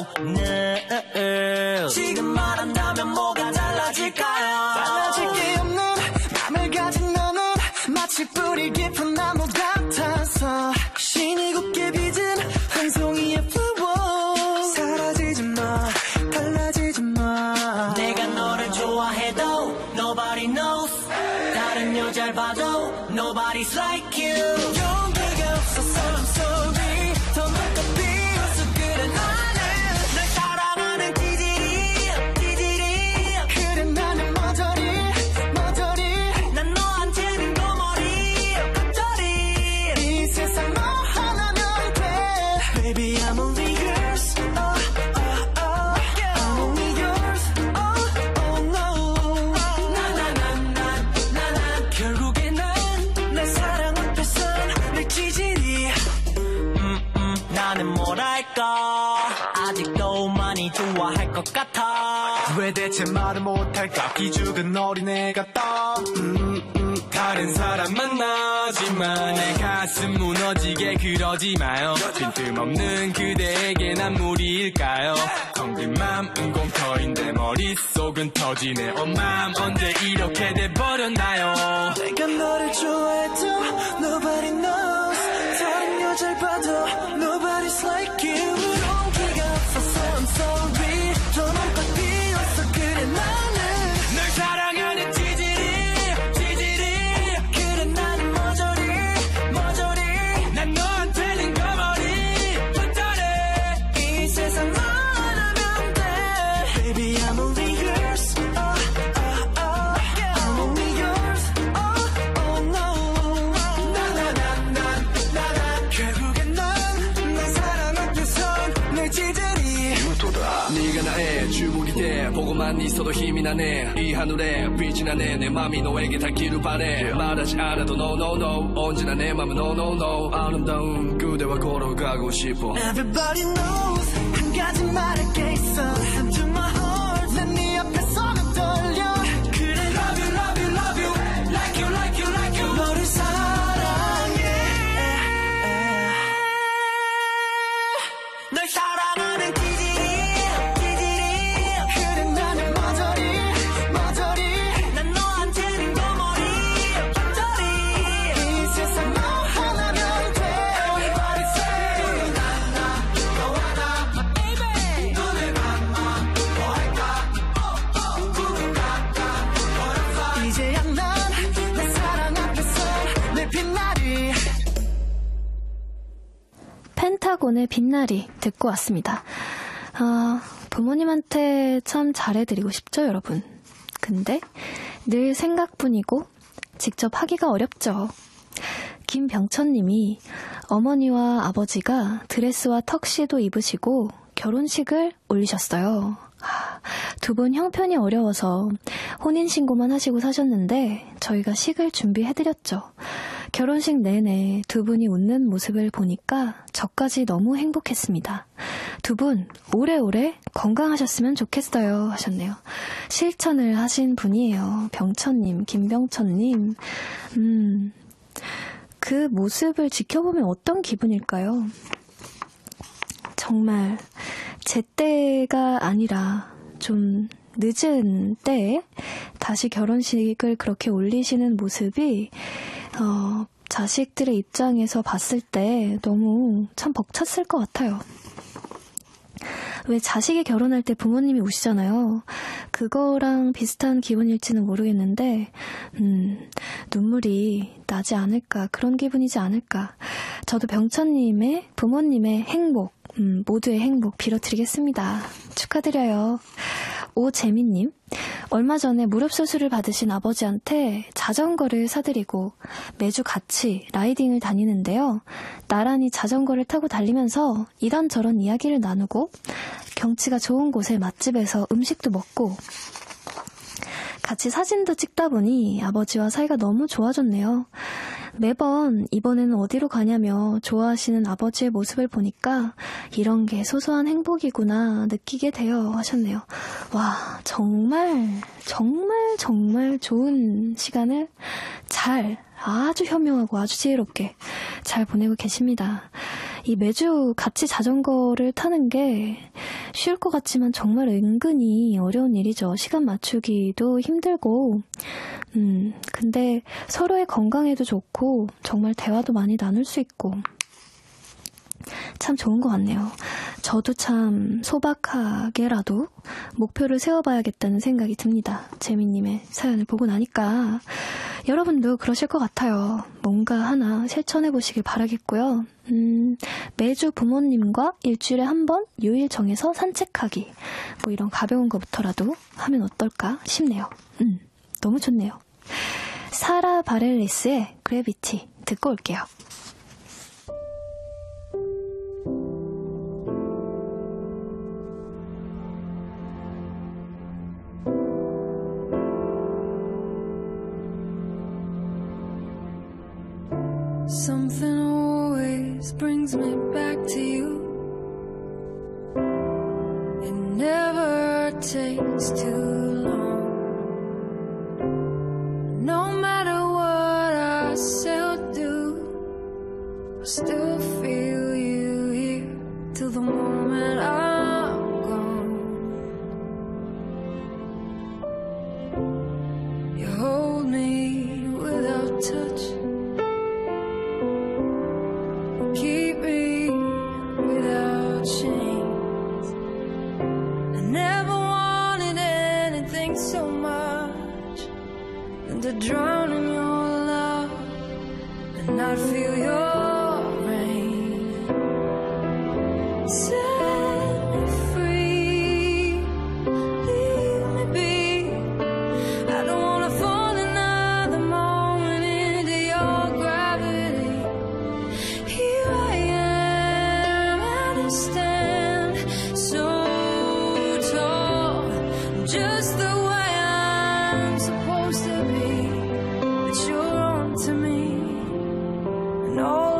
지금 말한다면 뭐가 달라질까요? 달라질 게 없는 맘을 가진 너는 마치 뿌리 깊은 나무 같아서 신이 곱게 빚은 한 송이의 flower 사라지지 마 달라지지 마 내가 너를 좋아해도 nobody knows 다른 여자를 봐도 nobody's like you 용기가 없어서 I'm sorry 더 눈껏 비워서 그래 나는 널 사랑하는 찌질이 그래 나는 머저리 난 너한테는 거머리 겉절이 이 세상 너 하나면 돼 Baby I'm only yours I'm only yours oh no 난 결국에 난 사랑 앞에선 늘 찌질이 나는 뭐랄까 아직도 많이 좋아할 것 같아 왜 대체 말을 못할까 기죽은 어린애 같다 다른 사람 만나지만 내 가슴 무너지게 그러지 마요 빈틈없는 그대에게 난 무리일까요 텅빈 맘은 공터인데 머릿속은 터지네 맘 언제 이렇게 돼버렸나요 내가 너를 좋아해도 Nobody knows 다른 여자를 봐도 Nobody's like you 용기가 없어서 I'm sorry 더 눈껏 비워서 그래 나는 널 사랑하는 찌질이 그래 나는 머저리 난 너한테는 거머리 겉절이 이 세상 너 하나면 돼 Baby I'm only yours I'm only yours oh no 결국엔 난 사랑 앞에선 늘 찌질이 네가 나의 주목이 돼 보고만 있어도 힘이 나네 이 하늘에 빛이 나네 내 맘이 너에게 닿기를 바래 말하지 않아도 no no no 언제나 내 맘은 no no no 아름다운 그대와 걸어가고 싶어 Everybody knows 한 가지 말할 게 있어 Listen to my heart 난 네 앞에 서면 떨려 그래 love you love you love you like you like you like you 너를 사랑해 널 사랑하는 찌질이 그래 나는 머저리 난 너한테는 거머리 겉절이 이 세상 너 하나면 돼 Everybody say 너와 나 my baby 눈을 감아 뭐 할까 꿈을 깎아 이제야 난 내 사랑 앞에서 내 빛나리 펜타곤의 빛나리 듣고 왔습니다. 부모님한테 참 잘해드리고 싶죠, 여러분. 근데 늘 생각뿐이고 직접 하기가 어렵죠. 김병천님이 어머니와 아버지가 드레스와 턱시도 입으시고 결혼식을 올리셨어요. 두 분 형편이 어려워서 혼인신고만 하시고 사셨는데 저희가 식을 준비해드렸죠. 결혼식 내내 두 분이 웃는 모습을 보니까 저까지 너무 행복했습니다. 두 분 오래오래 건강하셨으면 좋겠어요 하셨네요. 실천을 하신 분이에요. 병천님, 김병천님. 그 모습을 지켜보면 어떤 기분일까요? 정말 제 때가 아니라 좀 늦은 때에 다시 결혼식을 그렇게 올리시는 모습이 자식들의 입장에서 봤을 때 너무 참 벅찼을 것 같아요. 왜 자식이 결혼할 때 부모님이 우시잖아요. 그거랑 비슷한 기분일지는 모르겠는데 눈물이 나지 않을까, 그런 기분이지 않을까. 저도 병천님의 부모님의 행복, 모두의 행복 빌어드리겠습니다. 축하드려요. 오재민님, 얼마 전에 무릎 수술을 받으신 아버지한테 자전거를 사드리고 매주 같이 라이딩을 다니는데요. 나란히 자전거를 타고 달리면서 이런저런 이야기를 나누고 경치가 좋은 곳의 맛집에서 음식도 먹고 같이 사진도 찍다 보니 아버지와 사이가 너무 좋아졌네요. 매번 이번에는 어디로 가냐며 좋아하시는 아버지의 모습을 보니까 이런 게 소소한 행복이구나 느끼게 돼요 하셨네요. 와, 정말 좋은 시간을 아주 현명하고 아주 지혜롭게 잘 보내고 계십니다. 이 매주 같이 자전거를 타는 게 쉬울 것 같지만 정말 은근히 어려운 일이죠. 시간 맞추기도 힘들고 근데 서로의 건강에도 좋고 정말 대화도 많이 나눌 수 있고 참 좋은 것 같네요. 저도 참 소박하게라도 목표를 세워봐야겠다는 생각이 듭니다. 재민님의 사연을 보고 나니까 여러분도 그러실 것 같아요. 뭔가 하나 실천해보시길 바라겠고요. 매주 부모님과 일주일에 한 번 요일 정해서 산책하기, 뭐 이런 가벼운 것부터라도 하면 어떨까 싶네요. 너무 좋네요. 사라 바렐리스의 그래비티 듣고 올게요. Something always brings me back to you. It never takes too long. No matter what I say or do, I still feel you here till the moment I'm gone. You hold me without touch. Keep me without chains. I never wanted anything so much than to drown in your love and not feel your rain. Set me free, leave me be. I don't wanna fall another moment into your gravity. Here I am, and I stand so tall, just the way I'm supposed to be. But you're on to me, and all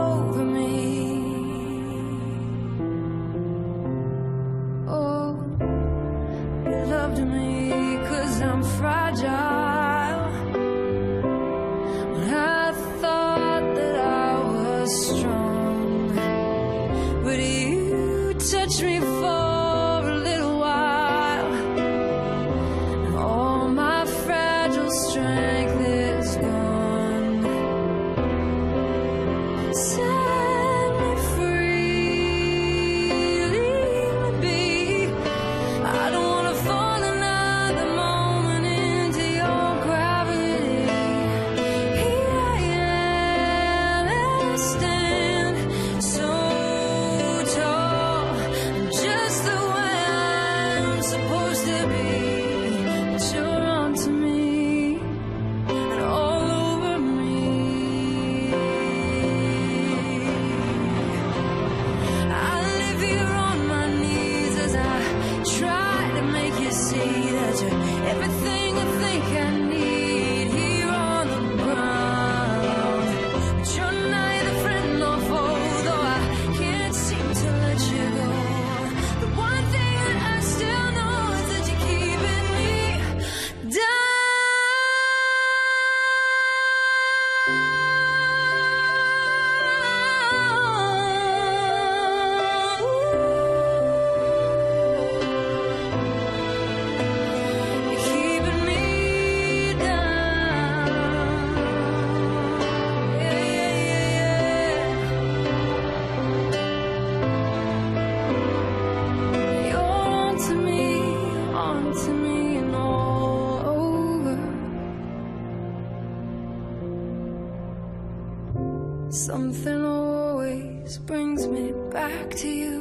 Something always brings me back to you.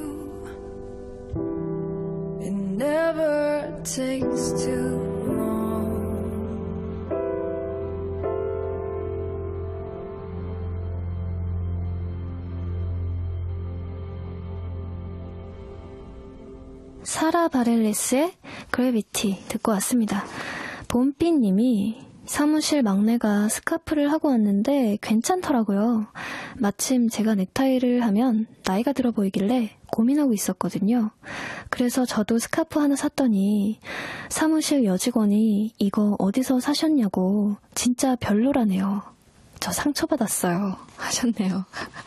It never takes too long. 사라 바렐레스의 그래비티 듣고 왔습니다. 봄비님이 사무실 막내가 스카프를 하고 왔는데 괜찮더라고요. 마침 제가 넥타이를 하면 나이가 들어 보이길래 고민하고 있었거든요. 그래서 저도 스카프 하나 샀더니 사무실 여직원이 이거 어디서 사셨냐고 진짜 별로라네요. 저 상처받았어요. 하셨네요.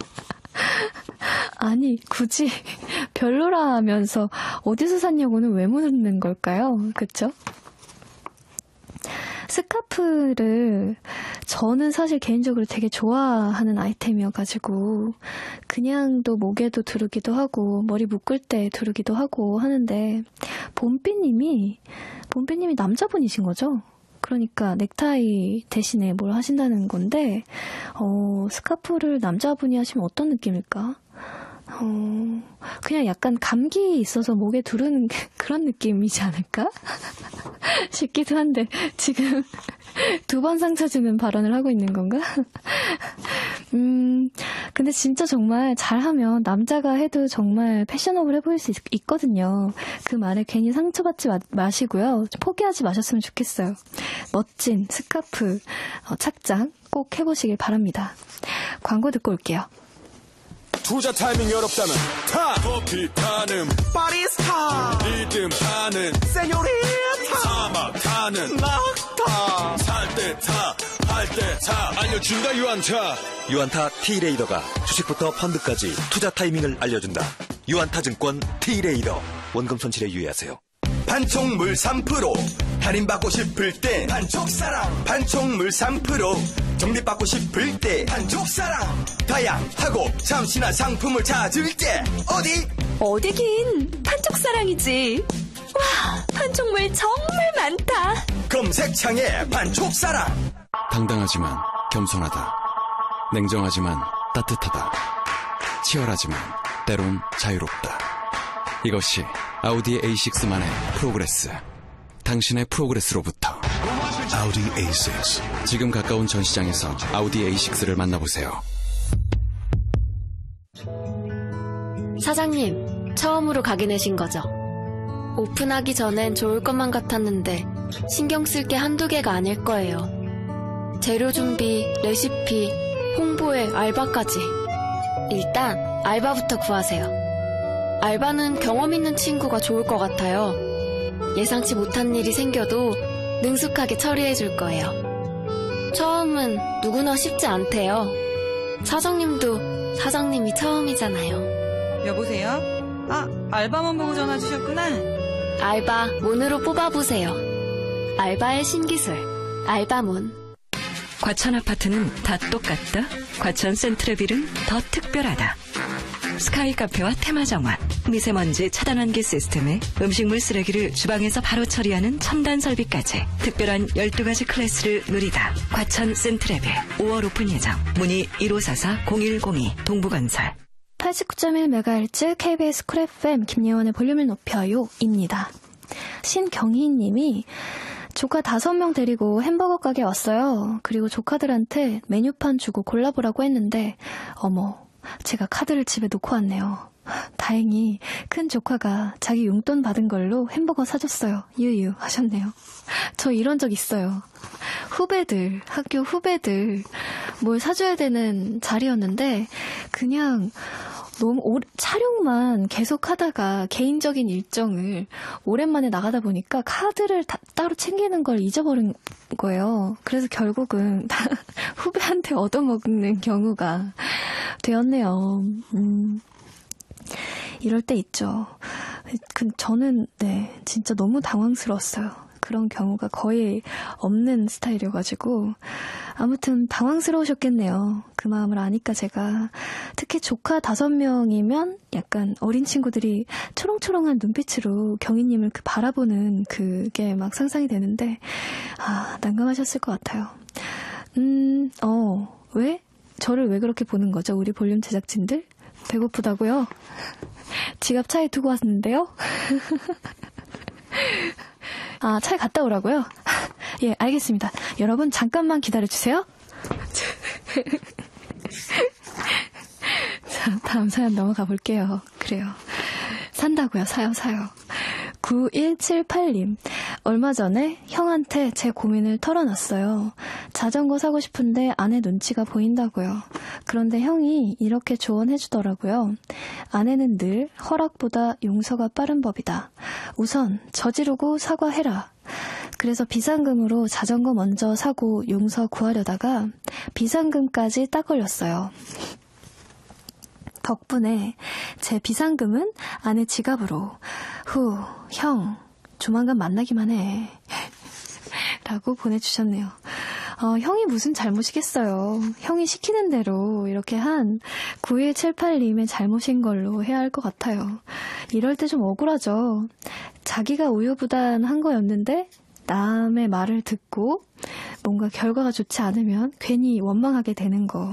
아니 굳이 별로라 하면서 어디서 샀냐고는 왜 묻는 걸까요? 그쵸? 스카프를 저는 사실 개인적으로 되게 좋아하는 아이템이어가지고 그냥도 목에도 두르기도 하고 머리 묶을 때 두르기도 하고 하는데 봄비님이 남자분이신 거죠? 그러니까 넥타이 대신에 뭘 하신다는 건데 스카프를 남자분이 하시면 어떤 느낌일까? 그냥 약간 감기 있어서 목에 두르는 그런 느낌이지 않을까? 싶기도 한데 지금 2번 상처 주는 발언을 하고 있는 건가? 근데 진짜 정말 잘하면 남자가 해도 정말 패셔너블해 보일 수 있거든요. 그 말에 괜히 상처받지 마시고요. 포기하지 마셨으면 좋겠어요. 멋진 스카프 착장 꼭 해보시길 바랍니다. 광고 듣고 올게요. 투자 타이밍이 어렵다면 타! 커피 타는 바리스타 리듬 타는 세뇨리타 사막 타는 낙타 살 때 타, 할 때 타 알려준다 유한타 유한타 T레이더가 주식부터 펀드까지 투자 타이밍을 알려준다. 유한타증권 T레이더. 원금 손실에 유의하세요. 반촉물 3% 할인받고 싶을 때 반촉사랑 반촉물 3% 적립받고 싶을 때 반촉사랑 다양하고 참신한 상품을 찾을 때 어디긴 반촉사랑이지. 와, 반촉물 정말 많다. 검색창에 반촉사랑. 당당하지만 겸손하다. 냉정하지만 따뜻하다. 치열하지만 때론 자유롭다. 이것이 아우디 A6만의 프로그레스. 당신의 프로그레스로부터 아우디 A6. 지금 가까운 전시장에서 아우디 A6를 만나보세요. 사장님, 처음으로 가게 내신 거죠? 오픈하기 전엔 좋을 것만 같았는데 신경 쓸 게 한두 개가 아닐 거예요. 재료 준비, 레시피, 홍보에 알바까지. 일단 알바부터 구하세요. 알바는 경험 있는 친구가 좋을 것 같아요. 예상치 못한 일이 생겨도 능숙하게 처리해 줄 거예요. 처음은 누구나 쉽지 않대요. 사장님도 사장님이 처음이잖아요. 여보세요? 알바만 보고 전화 주셨구나. 알바 문으로 뽑아보세요. 알바의 신기술, 알바문. 과천 아파트는 다 똑같다. 과천 센트레빌은 더 특별하다. 스카이 카페와 테마 정원, 미세먼지 차단 환기 시스템에 음식물 쓰레기를 주방에서 바로 처리하는 첨단 설비까지 특별한 12가지 클래스를 누리다. 과천 센트레빌 5월 오픈 예정. 문의 1544-0102 동부건설. 89.1MHz KBS 쿨 FM 김예원의 볼륨을 높여요입니다. 신경희님이 조카 5명 데리고 햄버거 가게 왔어요. 그리고 조카들한테 메뉴판 주고 골라보라고 했는데 어머, 제가 카드를 집에 놓고 왔네요. 다행히 큰 조카가 자기 용돈 받은 걸로 햄버거 사줬어요. 유유 하셨네요. 저 이런 적 있어요. 후배들, 학교 후배들 뭘 사줘야 되는 자리였는데 그냥 너무 촬영만 계속 하다가 개인적인 일정을 오랜만에 나가다 보니까 카드를 따로 챙기는 걸 잊어버린 거예요. 그래서 결국은 후배한테 얻어먹는 경우가 되었네요. 이럴 때 있죠. 저는 진짜 너무 당황스러웠어요. 그런 경우가 거의 없는 스타일이어가지고 아무튼 당황스러우셨겠네요. 그 마음을 아니까 제가 특히 조카 5명이면 약간 어린 친구들이 초롱초롱한 눈빛으로 경희님을 바라보는 그게 막 상상이 되는데 난감하셨을 것 같아요. 왜? 저를 왜 그렇게 보는 거죠? 우리 볼륨 제작진들? 배고프다고요? 지갑 차에 두고 왔는데요? 아, 차에 갔다 오라고요? 예, 알겠습니다. 여러분, 잠깐만 기다려주세요. 자, 다음 사연 넘어가 볼게요. 그래요. 산다고요? 사요. 9178님. 얼마 전에 형한테 제 고민을 털어놨어요. 자전거 사고 싶은데 아내 눈치가 보인다고요. 그런데 형이 이렇게 조언해주더라고요. 아내는 늘 허락보다 용서가 빠른 법이다. 우선 저지르고 사과해라. 그래서 비상금으로 자전거 먼저 사고 용서 구하려다가 비상금까지 딱 걸렸어요. 덕분에 제 비상금은 아내 지갑으로. 형, 조만간 만나기만 해. 라고 보내주셨네요. 형이 무슨 잘못이겠어요. 형이 시키는 대로 이렇게 한 9178님의 잘못인 걸로 해야 할 것 같아요. 이럴 때 좀 억울하죠. 자기가 우유부단한 거였는데 남의 말을 듣고 뭔가 결과가 좋지 않으면 괜히 원망하게 되는 거.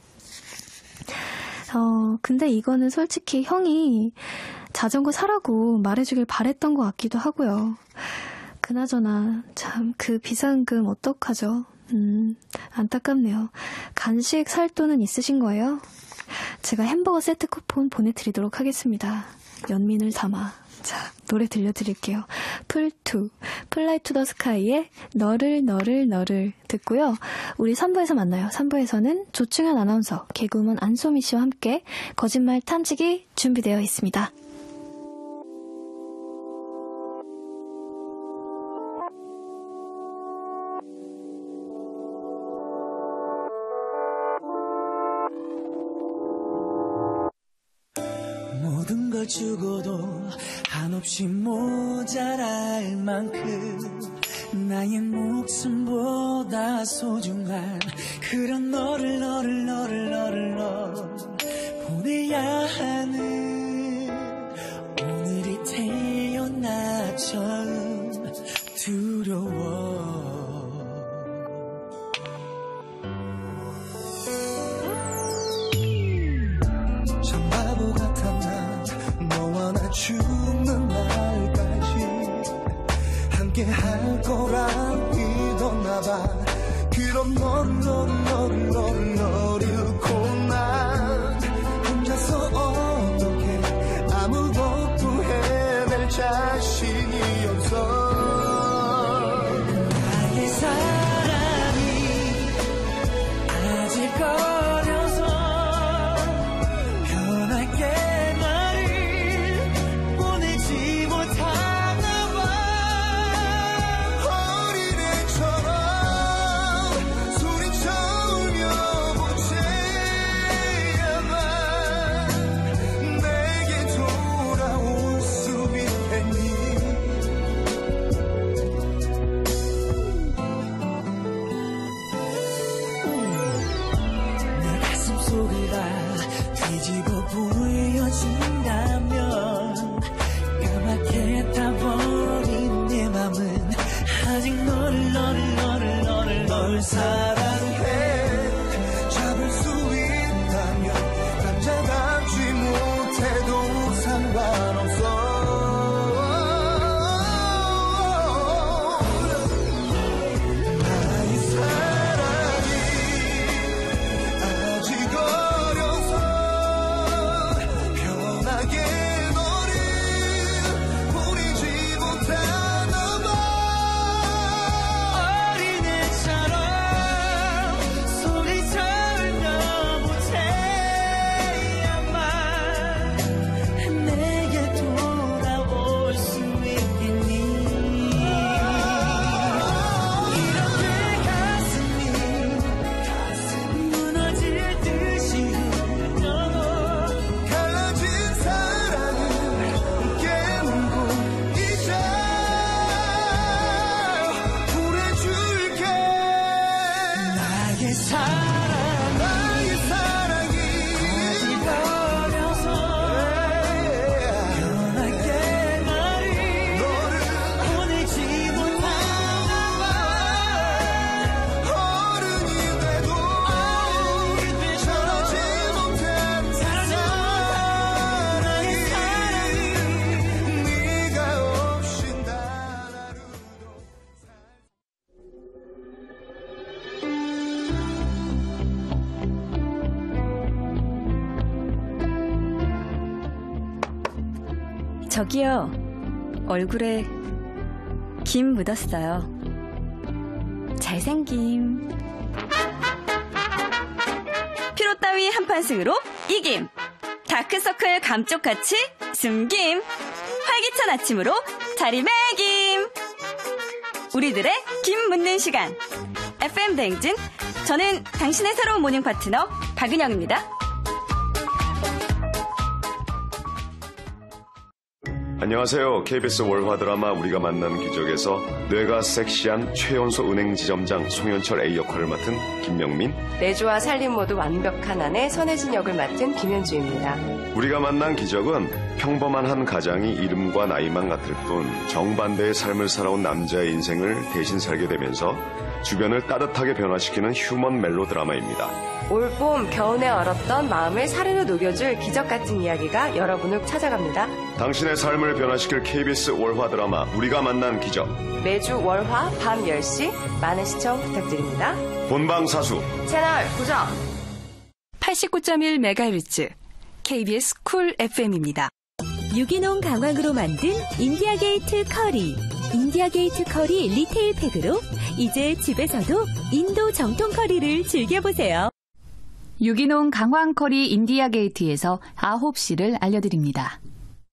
근데 이거는 솔직히 형이 자전거 사라고 말해주길 바랬던 것 같기도 하고요. 그나저나 참 그 비상금 어떡하죠? 안타깝네요. 간식 살 돈은 있으신 거예요? 제가 햄버거 세트 쿠폰 보내드리도록 하겠습니다. 연민을 담아. 자, 노래 들려드릴게요. 풀2, 플라이 투 더 스카이의 너를 듣고요. 우리 3부에서 만나요. 3부에서는 조충현 아나운서, 개그우먼 안소미 씨와 함께 거짓말 탐지기 준비되어 있습니다. 모든 걸 죽어도 한없이 모자랄 만큼 나의 목숨보다 소중한 그런 너를 보내야 하는 오늘이 태어나 처음 두려워. 참 바보 같아 난 너와 나 죽는 날까지 함께 할 거라 믿었나봐. 그럼 너를 잃고 난 혼자서 어떻게 아무것도 해낼 자신이 없어. 나의 사랑이 아직 어려서 편하게 나를 보내지 못하나 봐. 어린애처럼 소리쳐 저기요, 얼굴에 김 묻었어요. 잘생김. 피로 따위 한판승으로 이김. 다크서클 감쪽같이 숨김. 활기찬 아침으로 자리매김. 우리들의 김 묻는 시간. FM 대행진. 저는 당신의 새로운 모닝 파트너 박은영입니다. 안녕하세요. KBS 월화 드라마 우리가 만난 기적에서 뇌가 섹시한 최연소 은행 지점장 송현철 A 역할을 맡은 김명민, 내조와 살림 모두 완벽한 아내 선혜진 역을 맡은 김현주입니다. 우리가 만난 기적은 평범한 한 가장이 이름과 나이만 같을 뿐 정반대의 삶을 살아온 남자의 인생을 대신 살게 되면서 주변을 따뜻하게 변화시키는 휴먼 멜로 드라마입니다. 올봄 겨우내 얼었던 마음을 사르르 녹여줄 기적 같은 이야기가 여러분을 찾아갑니다. 당신의 삶을 변화시킬 KBS 월화 드라마 우리가 만난 기적. 매주 월화 밤 10시 많은 시청 부탁드립니다. 본방사수 채널 고정. 89.1MHz KBS 쿨 FM입니다. 유기농 강황으로 만든 인디아게이트 커리. 인디아게이트 커리 리테일 팩으로 이제 집에서도 인도 정통 커리를 즐겨보세요. 유기농 강황 커리 인디아 게이트에서 9시를 알려드립니다.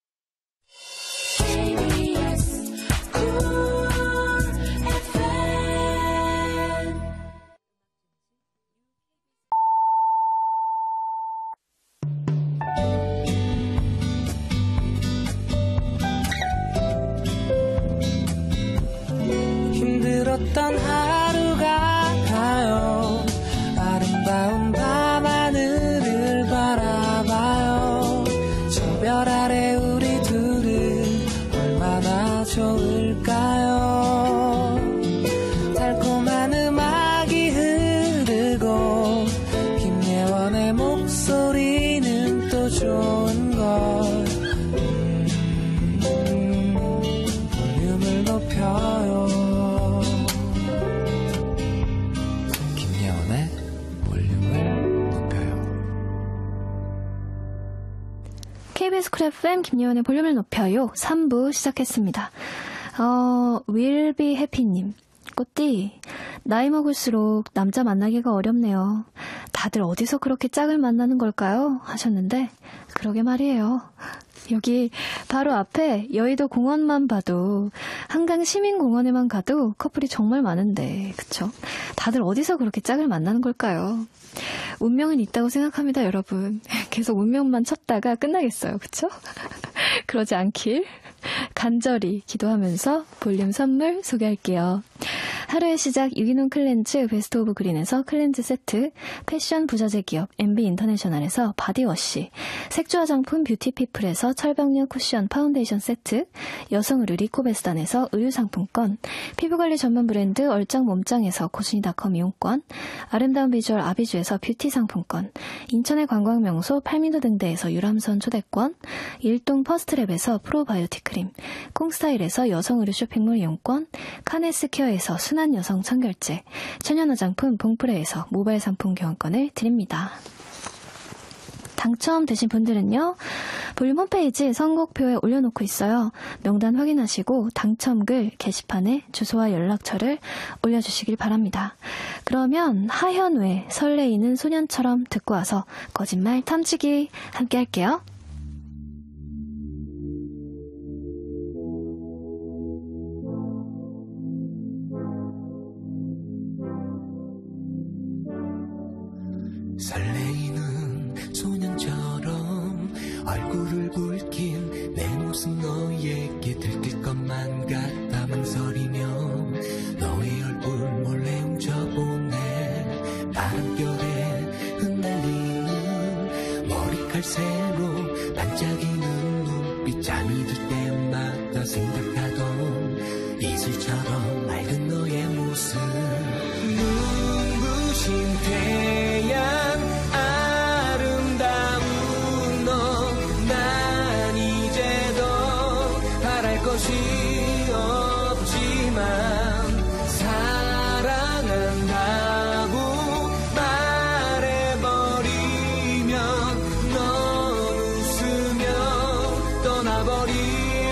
힘들었던 하루가 가요. 아름다운 밤하늘을 바라봐요. 저 별 아래 우리 둘은 얼마나 좋을까요. 달콤한 음악이 흐르고 김예원의 목소리는 또 좋은걸. 볼륨을 높여요. KBS 쿨 FM 김예원의 볼륨을 높여요. 3부 시작했습니다. Will be happy님. 꽃띠, 나이 먹을수록 남자 만나기가 어렵네요. 다들 어디서 그렇게 짝을 만나는 걸까요? 하셨는데, 그러게 말이에요. 여기 바로 앞에 여의도 공원만 봐도, 한강 시민공원에만 가도 커플이 정말 많은데, 그쵸? 다들 어디서 그렇게 짝을 만나는 걸까요? 운명은 있다고 생각합니다, 여러분. 계속 운명만 쳤다가 끝나겠어요, 그쵸? 그러지 않길 간절히 기도하면서 볼륨 선물 소개할게요. 하루의 시작 유기농 클렌즈 베스트 오브 그린에서 클렌즈 세트, 패션 부자재 기업 MB 인터내셔널에서 바디워시, 색조 화장품 뷰티피플에서 철벽력 쿠션 파운데이션 세트, 여성 의류 리코베스단에서 의류 상품권, 피부관리 전문 브랜드 얼짱 몸짱에서 고순이닷컴 이용권, 아름다운 비주얼 아비주에서 뷰티 상품권, 인천의 관광명소 팔미도 등대에서 유람선 초대권, 일동 퍼스트랩에서 프로바이오틱 크림, 콩스타일에서 여성 의류 쇼핑몰 이용권, 카네스케어에서 순한 여성 청결제, 천연 화장품 봉프레에서 모바일 상품 교환권을 드립니다. 당첨되신 분들은요, 볼륨 홈페이지 선곡표에 올려놓고 있어요. 명단 확인하시고 당첨글 게시판에 주소와 연락처를 올려주시길 바랍니다. 그러면 하현우의 설레이는 소년처럼 듣고 와서 거짓말 탐지기 함께 할게요. 설레이는 소년처럼 얼굴을 붉힌 내 모습 너에게 들킬 것만 같아 망설이며 너의 얼굴 몰래 훔쳐보네. 바람결에 흩날리는 머리칼새로 반짝이는 눈빛, 잠이 들 때마다 생각하던 이슬처럼 맑은 너의 모습. 눈부신 태양 아름다운 너, 난 이제 더 바랄 것이 없지만 사랑한다고 말해버리면 넌 웃으며 떠나버리면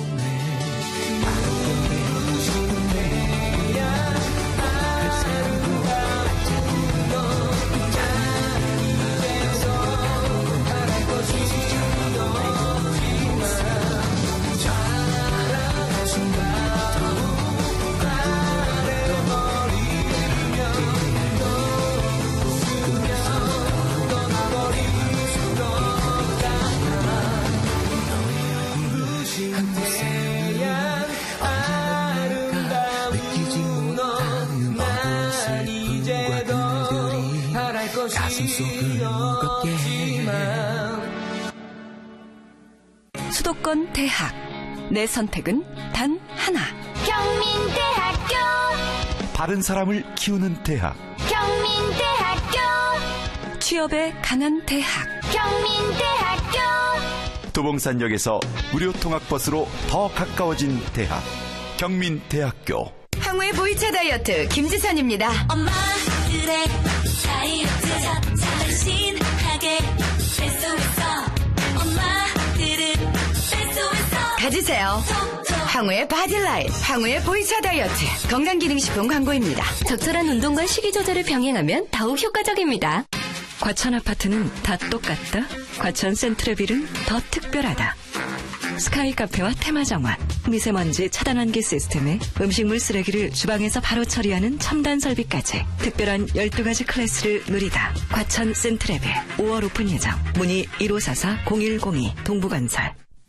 수도권 대학. 내 선택은 단 하나. 경민대학교. 바른 사람을 키우는 대학. 경민대학교. 취업에 강한 대학. 경민대학교. 도봉산역에서 무료 통학버스로 더 가까워진 대학. 경민대학교. 항우의 보이차 다이어트 김지선입니다. 엄마들의 다이어트 자신하게 뺄 수 있어. 엄마들은 뺄 수 있어. 가지세요. 항우의 바디라인, 항우의 보이차 다이어트 건강기능식품 광고입니다. 적절한 운동과 식이 조절을 병행하면 더욱 효과적입니다. 과천 아파트는 다 똑같다. 과천 센트레빌은 더 특별하다. 스카이 카페와 테마정원, 미세먼지 차단 환기 시스템에 음식물 쓰레기를 주방에서 바로 처리하는 첨단 설비까지 특별한 12가지 클래스를 누리다. 과천 센트레빌 5월 오픈 예정. 문의 1544-0102 동부건설.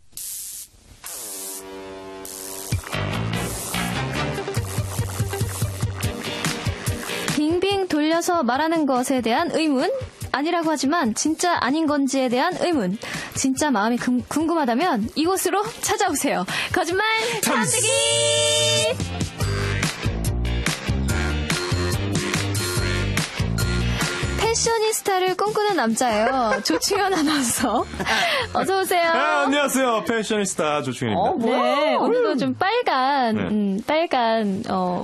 빙빙 돌려서 말하는 것에 대한 의문? 아니라고 하지만 진짜 아닌 건지에 대한 의문. 진짜 마음이 궁금하다면 이곳으로 찾아오세요. 거짓말 탐지기! 패셔니스타를 꿈꾸는 남자예요. 조충현 아나운서. 어서 오세요. 네, 안녕하세요. 패셔니스타 조충현입니다. 네, 오늘도 좀 빨간 빨간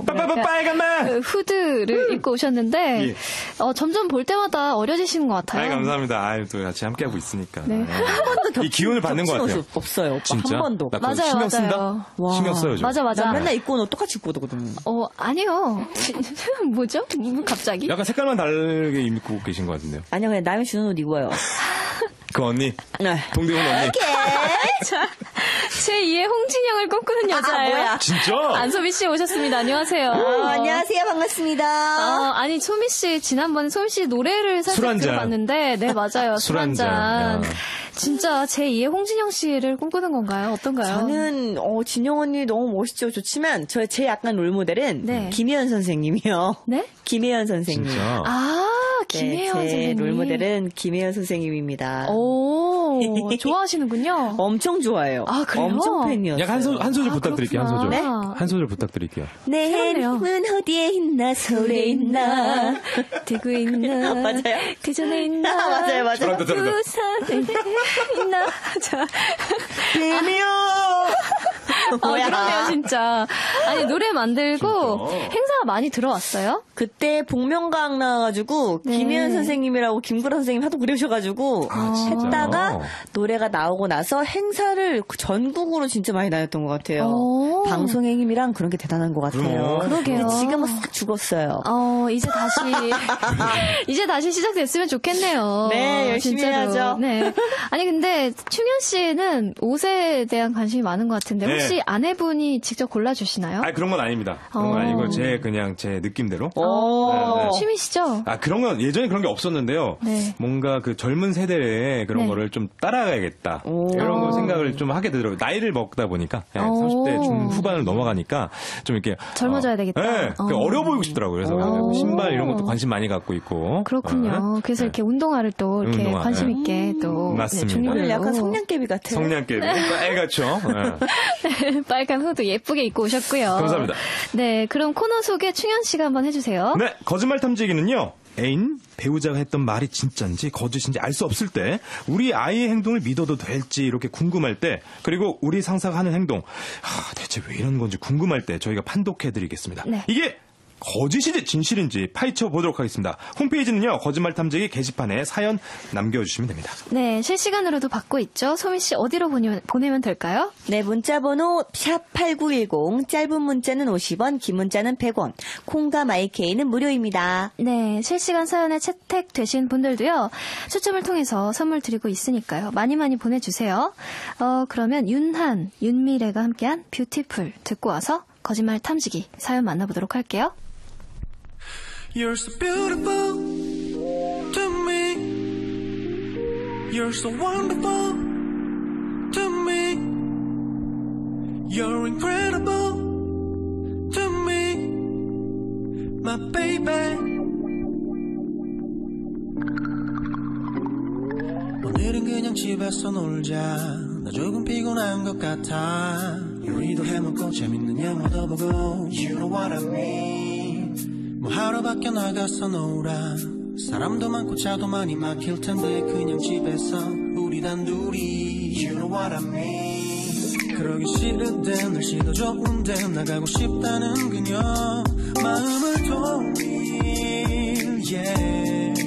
후드를 입고 오셨는데 예. 점점 볼 때마다 어려지시는 것 같아요. 감사합니다. 또 같이 함께하고 있으니까. 네. 한 번도 이 기운을 받는 것 같아요. 없어요. 진짜? 한 번도. 나 그거 신경 쓴다? 신경 써요, 저. 맞아. 난 맨날 입고 오는 똑같이 입고 오거든요. 아니요. 뭐죠? 갑자기? 약간 색깔만 다르게 입고 계신 것 같은데요. 아니요, 그냥 남이 주는 옷 입어요. 그 언니? 네. 동대문 언니? 자, 제2의 홍진영을 꿈꾸는 여자예요. 뭐야? 진짜? 안소미 씨 오셨습니다. 안녕하세요. 안녕하세요. 반갑습니다. 아니, 소미 씨, 지난번에 소미 씨 노래를 살짝 들어봤는데, 네, 맞아요. 술 한 잔. 진짜 제2의 홍진영 씨를 꿈꾸는 건가요? 어떤가요? 저는, 진영 언니 너무 멋있죠. 좋지만, 제 약간 롤모델은 김혜연 선생님이요. 네? 김혜연 선생님. 진짜? 김혜연 제 선생님. 롤모델은 김혜연 선생님입니다. 오, 좋아하시는군요. 엄청 좋아해요. 아, 그래요? 엄청 팬이었어요. 약간 한 소절 부탁드릴게요. 한 소절. 네? 한 소절 부탁드릴게요. 내 행운은 어디에 있나, 서울에 있나, 대구에 있나, 맞아요. 대전에 있나, 맞아요. 부산에 있나, 자. 뱀이요! 뭐야. 그러네요, 진짜. 아니, 노래 만들고 행사가 많이 들어왔어요? 그때 복면가왕 나와가지고, 김혜연 선생님이라고 김구라 선생님 하도 그러셔가지고, 했다가 노래가 나오고 나서 행사를 전국으로 진짜 많이 다녔던 것 같아요. 방송의 힘이랑 그런 게 대단한 것 같아요. 그러게요. 근데 지금은 싹 죽었어요. 이제 다시 시작됐으면 좋겠네요. 네, 열심히 해야죠. 네. 아니, 근데 충현 씨는 옷에 대한 관심이 많은 것 같은데, 혹시 아내분이 직접 골라주시나요? 그런 건 아닙니다. 그런 건 아니고, 그냥 제 느낌대로. 취미시죠? 그런 건 예전에 그런 게 없었는데요. 네. 뭔가 그 젊은 세대의 그런 거를 좀 따라가야겠다. 이런 거 생각을 좀 하게 되더라고요. 나이를 먹다 보니까 30대 중후반을 넘어가니까 좀 이렇게 젊어져야 되겠다. 네, 어려 보이고 싶더라고요. 그래서 신발 이런 것도 관심 많이 갖고 있고. 그렇군요. 그래서 이렇게 운동화를 또 이렇게 관심 있게 또 맞습니다. 오늘 약간 성냥개비 같아요. 성냥개비. 빨갛죠. 네, 빨간 후드 예쁘게 입고 오셨고요. 감사합니다. 네, 그럼 코너 소개 충현 씨가 한번 해주세요. 네, 거짓말 탐지기는요. 애인, 배우자가 했던 말이 진짜인지 거짓인지 알 수 없을 때, 우리 아이의 행동을 믿어도 될지 이렇게 궁금할 때, 그리고 우리 상사가 하는 행동, 대체 왜 이런 건지 궁금할 때 저희가 판독해드리겠습니다. 네. 이게 거짓인지 진실인지 파헤쳐 보도록 하겠습니다. 홈페이지는요, 거짓말 탐지기 게시판에 사연 남겨주시면 됩니다. 네, 실시간으로도 받고 있죠. 소미 씨 어디로 보내면 될까요? 네, 문자번호 샵8910, 짧은 문자는 50원, 긴 문자는 100원, 콩과 마이케이는 무료입니다. 네, 실시간 사연에 채택되신 분들도요, 추첨을 통해서 선물 드리고 있으니까요. 많이 많이 보내주세요. 그러면 윤한, 윤미래가 함께한 뷰티풀 듣고 와서 거짓말 탐지기 사연 만나보도록 할게요. You're so beautiful to me. You're so wonderful to me. You're incredible to me, my baby. 오늘은 그냥 집에서 놀자. 나 조금 피곤한 것 같아. 요리도 해먹고 재밌는 영화도 보고. You know what I mean. 뭐 하러 밖에 나가서 놀아. 사람도 많고 차도 많이 막힐 텐데 그냥 집에서 우리 단둘이. You know what I mean. 그러기 싫은데 날씨도 좋은데 나가고 싶다는 그녀 마음을 돌릴 yeah.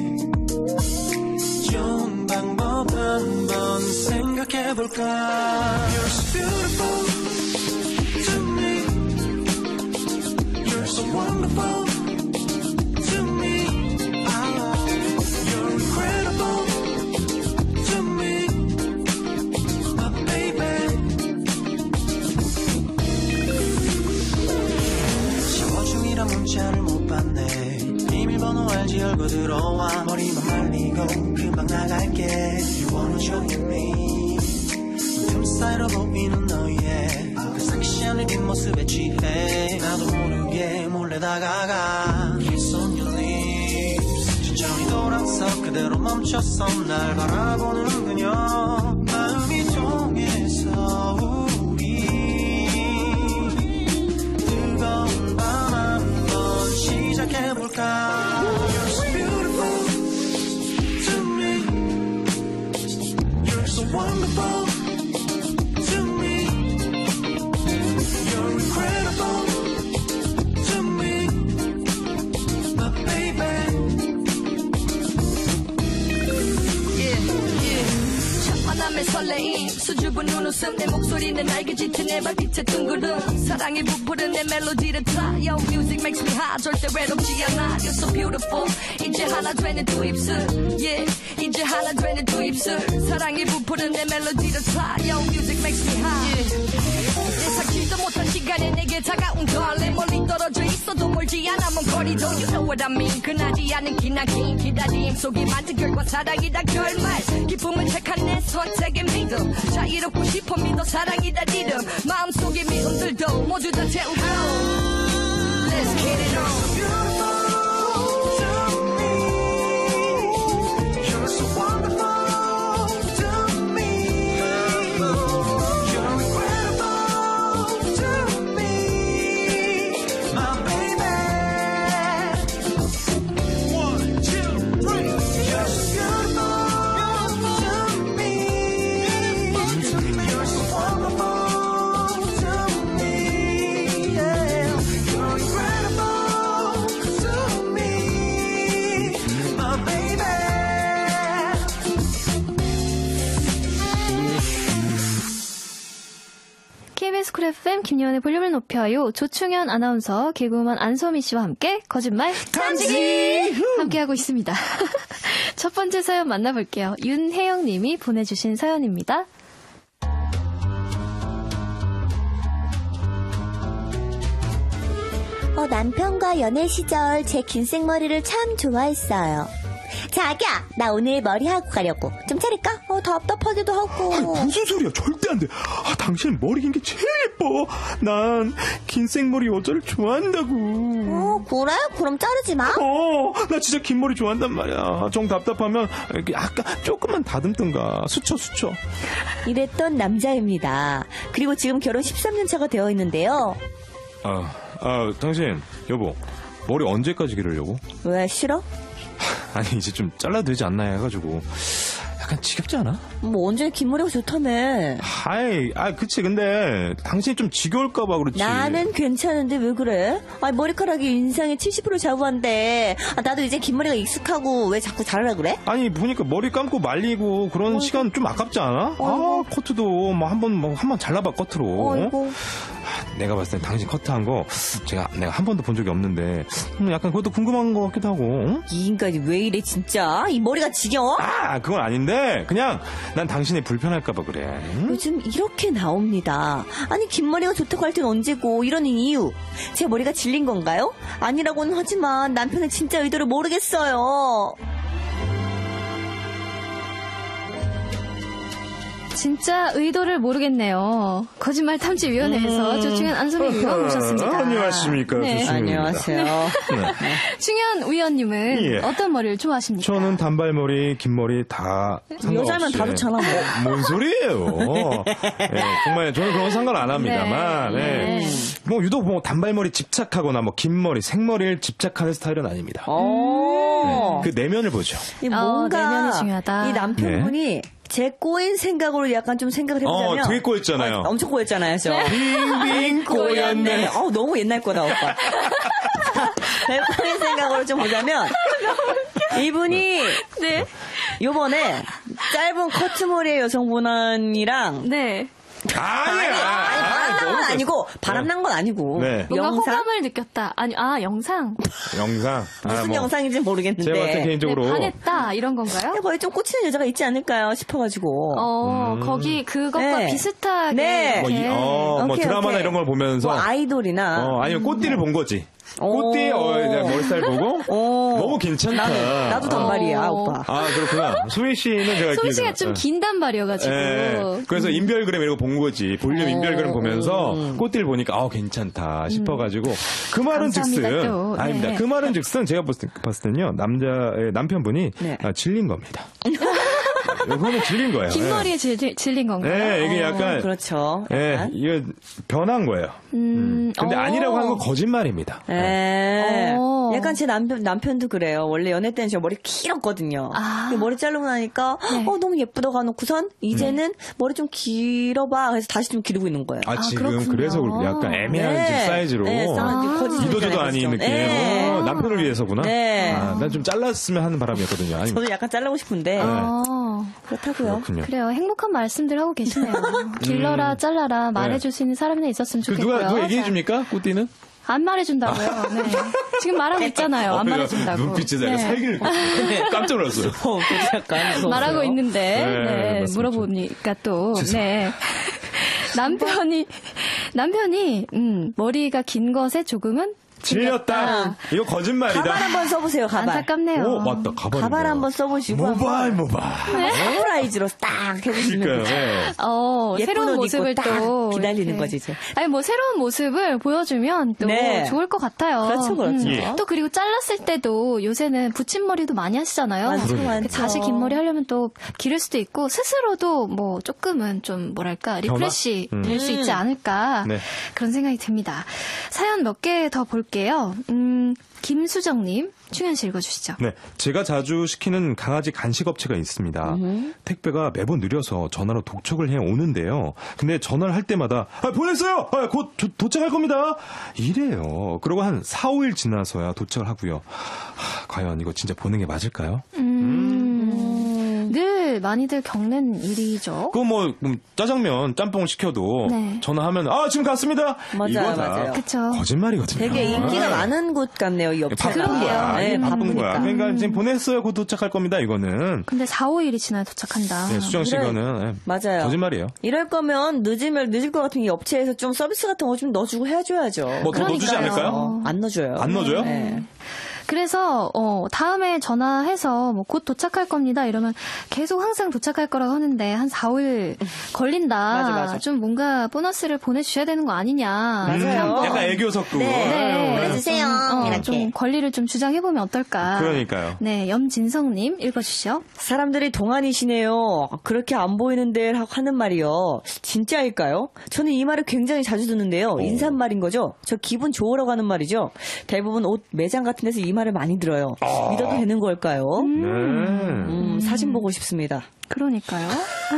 좋은 방법 한번 생각해볼까. You're so beautiful to me. You're so wonderful to me. You're incredible to me, my baby. 샤워 중이라 문자를 못 받네. 비밀번호 알지 열고 들어와. 머리만 말리고 금방 나갈게. You wanna show me. 틈 사이로 보이는 너의 그 섹시한 뒷모습에 취해. 나도 모르게 몰래 다가가. Kiss on your lips. 천천히 돌아서 그대로 멈췄어. 날 바라보는 그녀 마음이 통해서 우리 뜨거운 밤 한번 시작해볼까. You're so beautiful to me. You're so wonderful to me. You're incredible to me, my baby. 첫 만남의 설레임 수줍은 눈웃음 내 목소리는 날개 짙은 내 발빛의 둥구름 사랑이 부푸른 내 멜로디를 타 Yo music makes me hot 절대 외롭지 않아 You're so beautiful 이제 하나 되는 두 입술 Yeah 이제 하나 되는 두 입술 사랑이 부푸른 내 멜로디를 타 Yo music makes me hot 예상치도 못한 시간에 내게 다가온 걸 멀리 떨어져 있어도 멀지 않아 먼 거리도 You know what I mean 그나지 않은 기나긴 기다림 속에 만든 결과 사랑이다 결말 기쁨을 택한 내 선택의 믿음 자유롭고 싶어 믿어 사랑이다 이름 마음속의 미움들도 모두 다 태우고 Let's get it on You're so wonderful to me. You're incredible to me, my baby. 1, 2, 3. You're so beautiful to me. You're so wonderful to me. Yeah. You're incredible to me, my baby. KBS 쿨 FM 김여은의 볼륨을 높여요. 조충현 아나운서, 개그우먼 안소미 씨와 함께 거짓말 탐지기 함께하고 있습니다. 첫 번째 사연 만나볼게요. 윤혜영 님이 보내주신 사연입니다. 남편과 연애 시절 제 긴 생머리를 참 좋아했어요. 자기야, 나 오늘 머리 하고 가려고. 좀 차릴까? 답답하기도 하고. 아니, 무슨 소리야? 절대 안 돼. 당신 머리 긴 게 제일 예뻐. 난 긴 생머리 여자를 좋아한다고. 그래? 그럼 자르지 마. 나 진짜 긴 머리 좋아한단 말이야. 정 답답하면 이렇게 약간 조금만 다듬던가. 수쳐. 이랬던 남자입니다. 그리고 지금 결혼 13년 차가 되어 있는데요. 당신 여보, 머리 언제까지 기르려고? 왜 싫어? 아니 이제 좀 잘라도 되지 않나 해가지고 약간 지겹지 않아? 뭐 언제 긴 머리가 좋다며. 그치. 근데 당신이 좀 지겨울까봐 그렇지. 나는 괜찮은데 왜 그래? 머리카락이 인상의 70% 좌우한데 나도 이제 긴 머리가 익숙하고 왜 자꾸 자르라 그래? 아니 보니까 머리 감고 말리고 그런 시간 좀 아깝지 않아? 커트도 한번 잘라봐 겉으로. 내가 봤을 때 당신 커트한 거 내가 한 번도 본 적이 없는데 약간 그것도 궁금한 것 같기도 하고. 이 인간이 왜 이래 진짜? 이 머리가 지겨워? 그건 아닌데 그냥 난 당신이 불편할까봐 그래. 요즘 이렇게 나옵니다. 아니 긴 머리가 좋다고 할 땐 언제고 이러는 이유. 제 머리가 질린 건가요? 아니라고는 하지만 남편은 진짜 의도를 모르겠어요. 진짜 의도를 모르겠네요. 거짓말 탐지위원회에서 조충현 안소미 위원 모셨습니다. 안녕하십니까. 네. 안녕하세요. 충현 위원님은 어떤 머리를 좋아하십니까? 저는 단발머리, 긴 머리 다 상관없이. 여자면 다 좋잖아. 뭔 소리예요. 정말 저는 그런 건 상관 안 합니다만 유독 단발머리 집착하거나 긴 머리, 생머리를 집착하는 스타일은 아닙니다. 그 내면을 보죠. 뭔가 내면이 중요하다. 이 남편분이 제 꼬인 생각으로 약간 좀 생각을 해보자면 되게 꼬였잖아요. 엄청 꼬였잖아요. 빙빙 꼬였네. 너무 옛날 거다 오빠. 제 꼬인 생각으로 좀 보자면 이분이 요번에 짧은 커트머리의 여성분이랑 바람난 건 아니고 뭔가 호감을 느꼈다. 영상. 무슨 영상인지 모르겠는데 제가 봤을 때 개인적으로 반했다 이런 건가요? 거의 좀 꽂히는 여자가 있지 않을까요 싶어가지고. 거기 그것과 비슷하게 드라마나 이런 걸 보면서 아이돌이나 아니면 꽃띠를 본 거지. 꽃띠 머리 스타일 보고 너무 괜찮다. 나도 단발이야 오빠. 그렇구나. 소희 씨는 제가 소희 씨가 좀 긴 단발이어가지고. 그래서 인별그램 이런 거 본 거지. 볼륨 인별그램 보면서 꽃띠를 보니까 괜찮다 싶어가지고 그 말은 즉슨 아닙니다. 그 말은 즉슨 제가 봤을 때는요 남편분이 질린 겁니다. 이거는 질린 거예요. 긴 머리에 질린 건가요? 네, 이게 약간 그렇죠. 이게 변한 거예요. 근데 아니라고 한 건 거짓말입니다. 약간 제 남편도 그래요. 원래 연애 때는 저 머리 길었거든요. 머리 자르고 나니까 너무 예쁘다고 해놓고선 이제는 머리 좀 길어봐. 그래서 다시 좀 기르고 있는 거예요. 지금 그렇군요. 그래서 약간 애매한 사이즈로 이도저도 아닌 느낌. 남편을 위해서구나. 난 좀 잘랐으면 하는 바람이었거든요. 저도 약간 잘라고 싶은데. 그렇다고요. 그래요. 행복한 말씀들 하고 계시네요. 길러라 잘라라 말해줄 수 있는 사람이 있었으면 좋겠고요. 누가 얘기해줍니까? 꽃띠는? 안 말해준다고요. 지금 말하고 있잖아요. 안 말해준다고. 눈빛에 제가 살기를 깜짝 놀랐어요. 약간 말하고 있는데 물어보니까 또 남편이 머리가 긴 것에 조금은 질렸다. 이거 거짓말이다. 가발 한번 써보세요. 가발. 안타깝네요. 맞다. 가발 한번 써보시고 모발. 사이즈로 딱 해주시면 새로운 모습을 또 기다리는 거지 이제. 새로운 모습을 보여주면 또 좋을 것 같아요. 그렇죠. 또 그리고 잘랐을 때도 요새는 붙임머리도 많이 하시잖아요. 많죠. 다시 긴 머리 하려면 또 기를 수도 있고 스스로도 조금은 좀 리프레시 될 수 있지 않을까 그런 생각이 듭니다. 사연 몇 개 더 볼게요. 김수정님, 충현 씨 읽어주시죠. 네, 제가 자주 시키는 강아지 간식 업체가 있습니다. 택배가 매번 느려서 전화로 독촉을 해 오는데요. 근데 전화를 할 때마다 보냈어요. 곧 도착할 겁니다. 이래요. 그러고 한 4, 5일 지나서야 도착을 하고요. 과연 이거 진짜 보는 게 맞을까요? 늘 많이들 겪는 일이죠. 짜장면, 짬뽕을 시켜도 전화하면 지금 갔습니다. 맞아요. 그쵸. 거짓말이거든요. 되게 인기가 많은 곳 같네요. 이 업체가. 바쁜 거야. 그러니까 지금 보냈어요. 곧 도착할 겁니다. 이거는. 근데 4, 5일이 지나야 도착한다. 수정 씨 이거는 맞아요. 거짓말이에요. 이럴 거면 늦을 것 같은 이 업체에서 좀 서비스 같은 거 좀 넣어주고 해줘야죠. 더 넣어주지 않을까요? 안 넣어줘요. 안 넣어줘요? 네. 그래서 다음에 전화해서 곧 도착할 겁니다. 이러면 계속 항상 도착할 거라고 하는데 한 4, 5일 걸린다. 맞아. 좀 뭔가 보너스를 보내주셔야 되는 거 아니냐. 맞아요. 약간 애교 섞고. 보내주세요. 좀 권리를 좀 주장해보면 어떨까. 그러니까요. 네, 염진성님 읽어주시죠. 사람들이 동안이시네요. 그렇게 안 보이는데 하는 말이요. 진짜일까요? 저는 이 말을 굉장히 자주 듣는데요. 인사말인 거죠. 저 기분 좋으라고 하는 말이죠. 대부분 옷 매장 같은 데서 이 말을 많이 들어요. 믿어도 되는 걸까요? 사진 보고 싶습니다. 그러니까요.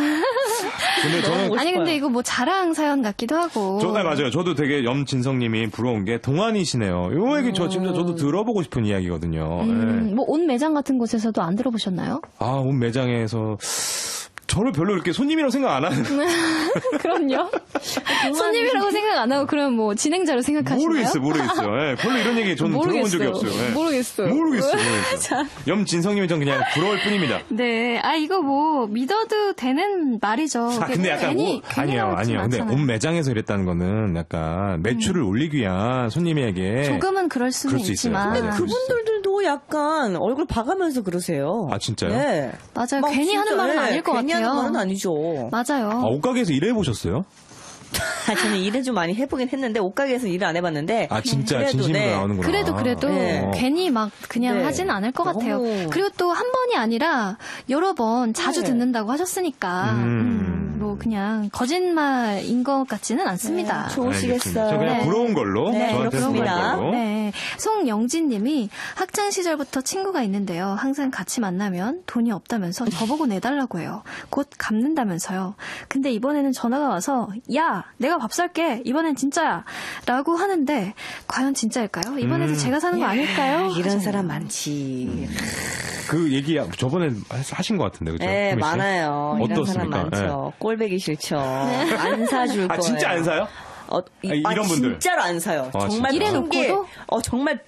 근데 저는 아니 근데 이거 뭐 자랑 사연 같기도 하고. 네, 맞아요. 저도 되게 염진성님이 부러운 게 동안이시네요. 요 얘기 진짜 저도 들어보고 싶은 이야기거든요. 네. 뭐 옷 매장 같은 곳에서도 안 들어보셨나요? 옷 매장에서 저를 별로 이렇게 손님이라고 생각 안 하는. 그럼요. 손님이라고 생각 안 하고 그러면 뭐 진행자로 생각하시나요? 모르겠어요. 네, 별로 이런 얘기 저는 들어본 적이 없어요. 네. 모르겠어요. 염진성님이 전 그냥 부러울 뿐입니다. 네, 이거 뭐 믿어도 되는 말이죠. 근데 약간 아니에요. 근데 옷 매장에서 이랬다는 거는 약간 매출을 올리기 위한 손님에게 조금은 그럴 수는 있지만. 근데 그분들도 약간 얼굴 봐가면서 그러세요. 진짜요? 네. 맞아요. 괜히 하는 말은 아닐 것 같아요. 하는 말은 아니죠. 맞아요. 옷가게에서 일해보셨어요? 저는 일을 좀 많이 해보긴 했는데 옷가게에서 일을 안 해봤는데 진짜 진심으로 나오는구나. 그래도 괜히 막 그냥 하진 않을 것 같아요. 그리고 또 한 번이 아니라 여러 번 자주 듣는다고 하셨으니까 뭐 그냥 거짓말인 것 같지는 않습니다. 좋으시겠어요. 저 그냥 부러운 걸로. 그렇습니다. 네, 송영진님이 학창 시절부터 친구가 있는데요. 항상 같이 만나면 돈이 없다면서 저보고 내달라고 해요. 곧 갚는다면서요. 근데 이번에는 전화가 와서 야, 내가 밥 살게. 이번엔 진짜야. 라고 하는데 과연 진짜일까요? 이번에도 제가 사는 거 아닐까요? 이런 사람 많지. 그 얘기 저번에 하신 것 같은데, 그렇죠? 네, 많아요. 이런 사람 어떻습니까? 많죠. 꼴배기 싫죠. 안 사줄 거예요. 진짜 안 사요? 이런 분들 진짜로 안 사요. 정말 정말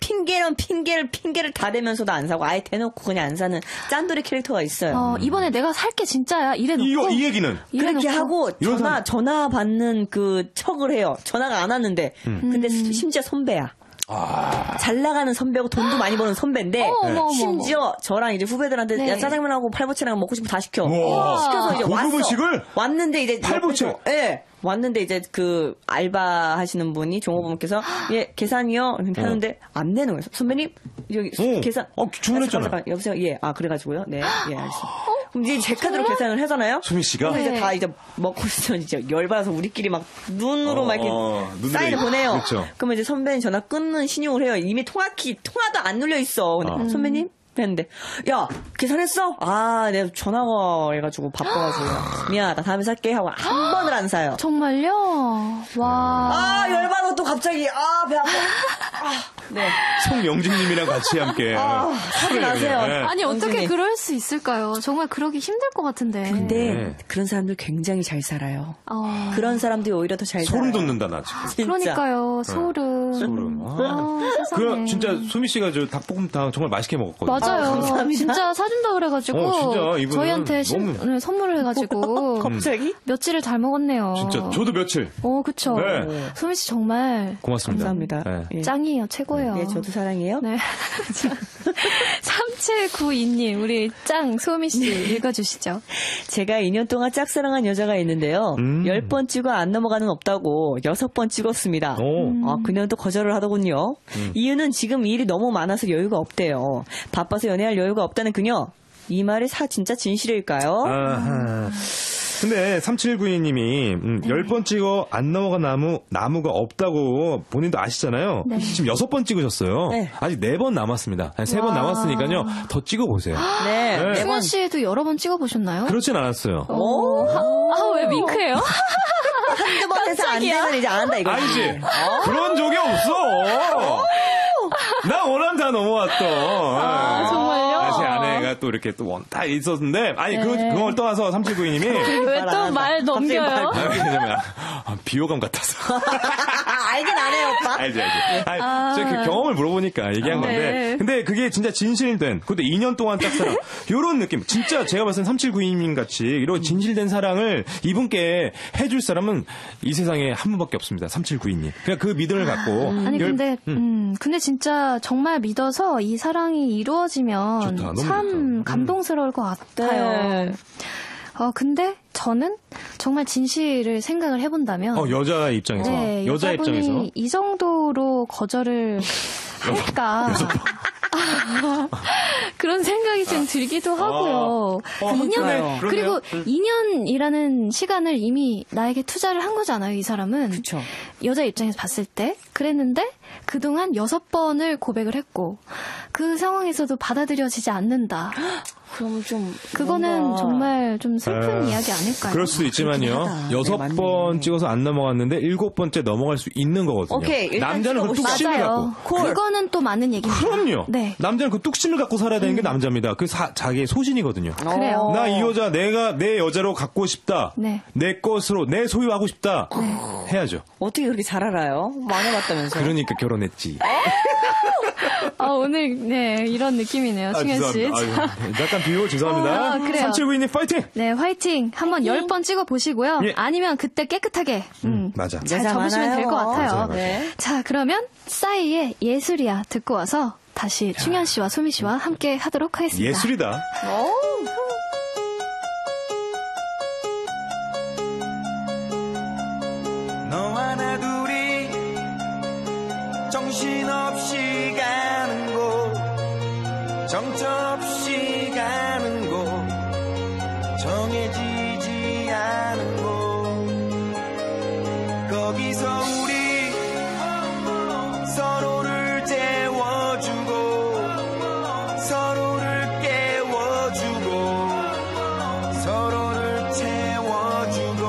핑계를 다 대면서도 안 사고 아예 대놓고 그냥 안 사는 짠돌이 캐릭터가 있어요. 이번에 내가 살게 진짜야. 이래놓고 이 얘기는 그렇게 하고 전화 받는 그 척을 해요. 전화가 안 왔는데 근데 심지어 선배야. 잘 나가는 선배고 돈도 많이 버는 선배인데 심지어 저랑 이제 후배들한테 야, 짜장면하고 팔보채랑 먹고 싶으면 다 시켜. 시켜서 이제 왔는데 이제 팔보채. 네. 왔는데 이제 그 알바 하시는 분이 종업원께서 계산이요 하는데 안 내는 거예요. 선배님 여기 계산 주문했잖아요. 여보세요. 그래가지고요. 네, 알겠습니다. 그럼 이제 제 카드로 계산을 하잖아요. 수미 씨가 이제 다 이제 먹고 있으면 이제 열받아서 우리끼리 막 눈으로 막 이렇게 사인을 보내요. 그렇죠. 그러면 이제 선배님 전화 끊는 신용을 해요. 이미 통화도 안 눌려 있어. 근데 선배님 했는데 야 계산했어? 내가 전화가 해가지고 바빠가지고 미안하다 다음에 살게 하고 한 번을 안 사요. 정말요? 와. 열받아 또 갑자기 배 아파. 네. 송영진님이랑 같이 함께 하지 마세요. 아니 어떻게 그럴 수 있을까요? 정말 그러기 힘들 것 같은데. 근데 그런 사람들 굉장히 잘 살아요. 그런 사람들이 오히려 더 잘 살아요. 소름 돋는다 나 지금. 그러니까요. 소름. 그 진짜 수미 씨가 저 닭볶음탕 정말 맛있게 먹었거든요. 맞아요. 진짜 사준다 그래가지고 진짜 저희한테 선물을 해가지고 갑자기 며칠을 잘 먹었네요. 진짜 저도 며칠. 그쵸. 네. 소미 씨 정말 고맙습니다. 감사합니다. 네. 짱이에요. 최고예요. 네, 저도 사랑해요. 네. 3792님 우리 짱 소미 씨 읽어주시죠. 제가 2년 동안 짝사랑한 여자가 있는데요. 10번 찍어 안 넘어가는 없다고 6번 찍었습니다. 그녀도 거절을 하더군요. 이유는 지금 일이 너무 많아서 여유가 없대요. 바빠서 연애할 여유가 없다는 그녀. 이 말이 진짜 진실일까요? 근데 3792님이 10번 찍어 안 넘어간 나무가 없다고 본인도 아시잖아요. 네. 지금 6번 찍으셨어요. 네. 아직 4번 남았습니다. 3번 남았으니까요. 더 찍어보세요. 네. 승현 씨도 여러 번 찍어보셨나요? 그렇진 않았어요. 왜 윙크해요? 한두 번 해서 안 되면 이제 안 한다 이거. 아니지. 그런 적이 없어. 나 원한 다 넘어왔던. 정말요? 제 아내가 또 이렇게 또 딱 있었는데, 그걸 떠나서 3792님이. 왜 또 말 넘겨요? 왜냐면, 비호감 같아서. 알긴 안 해요, 오빠. 알지. 제가 그 경험을 물어보니까 얘기한 건데. 근데 그게 진짜 진실된, 그때 2년 동안 짝사랑. 요런 느낌. 진짜 제가 봤을 땐 3792님 같이 이런 진실된 사랑을 이분께 해줄 사람은 이 세상에 한 분밖에 없습니다. 3792님. 그냥 그 믿음을 갖고. 아니, 근데 진짜 정말 믿어서 이 사랑이 이루어지면 좋다, 참 감동스러울 것 같아요. 네. 근데 저는 정말 진실을 생각을 해본다면 여자 입장에서 여자 입장에서 이 정도로 거절을 할까 그런 생각이 좀 들기도 하고요. 2년 그리고 2년이라는 시간을 이미 나에게 투자를 한 거잖아요. 이 사람은 그쵸. 여자 입장에서 봤을 때 그랬는데 그동안 6번을 고백을 했고 그 상황에서도 받아들여지지 않는다. 그럼 좀 그거는 뭔가... 정말 좀 슬픈 이야기 아닐까요? 그럴 수도 있지만요. 6번 찍어서 안 넘어갔는데 7번째 넘어갈 수 있는 거거든요. 오케이, 남자는 그 뚝심을 갖고. 그거는 또 많은 얘기입니다. 그럼요. 네. 남자는 그 뚝심을 갖고 살아야 되는 게 남자입니다. 그 자기의 소신이거든요. 그래요. 나 이 여자 내가 내 여자로 갖고 싶다. 네. 내 것으로 내 소유하고 싶다. 해야죠. 어떻게 그렇게 잘 알아요? 만나봤다면서요. 그러니까 결혼했지. 오늘 네 이런 느낌이네요, 충현 씨. 약간 비호 죄송합니다. 그래요. 3792님 파이팅! 네, 화이팅. 한번 10번 찍어 보시고요. 예. 아니면 그때 깨끗하게 맞아. 잘 접으시면 될 것 같아요. 맞아요. 네. 자, 그러면 싸이의 예술이야 듣고 와서 다시 충현 씨와 소미 씨와 함께 하도록 하겠습니다. 예술이다. 너와 나 둘이 정신없이 가는 곳 정처없이 가는 곳 정해지지 않은 곳 거기서 우리 서로를 재워주고 서로를 깨워주고 서로를 채워주고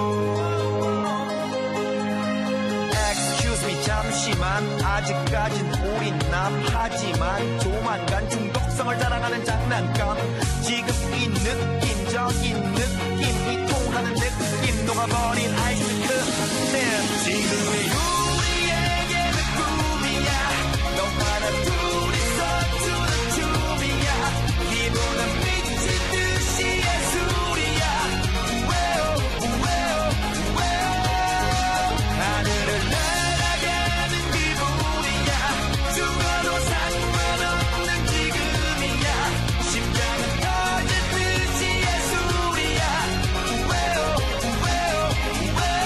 Excuse me 잠시만 아직까진 우린 남하지만 조만간 중독성을 자랑하는 장난감 지금 이 느낌적인 느낌이 통하는 느낌 녹아버린 아이스크림 지금의 우리에게는 꿈이야 너와 나 둘이서 추는 춤이야 기분은 미친 듯이 예술이야 우웨오 우웨오 우웨오 하늘을 날아가는 기분이야 죽어도 상관없는 지금이야 심장은 터질 듯이 예술이야 우웨오 우웨오 우웨오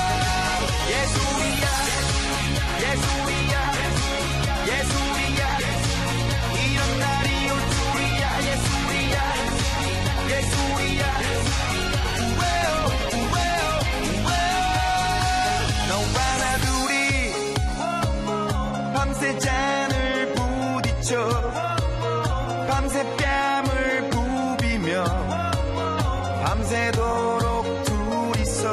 예술이야 예술이야 예술이야 이런 날이 올 줄이야 예술이야 예술이야 우웨오 우웨오 우웨오 너와 나 둘이 밤새 잔을 부딪혀 밤새 뺨을 부비며 밤새도록 둘이서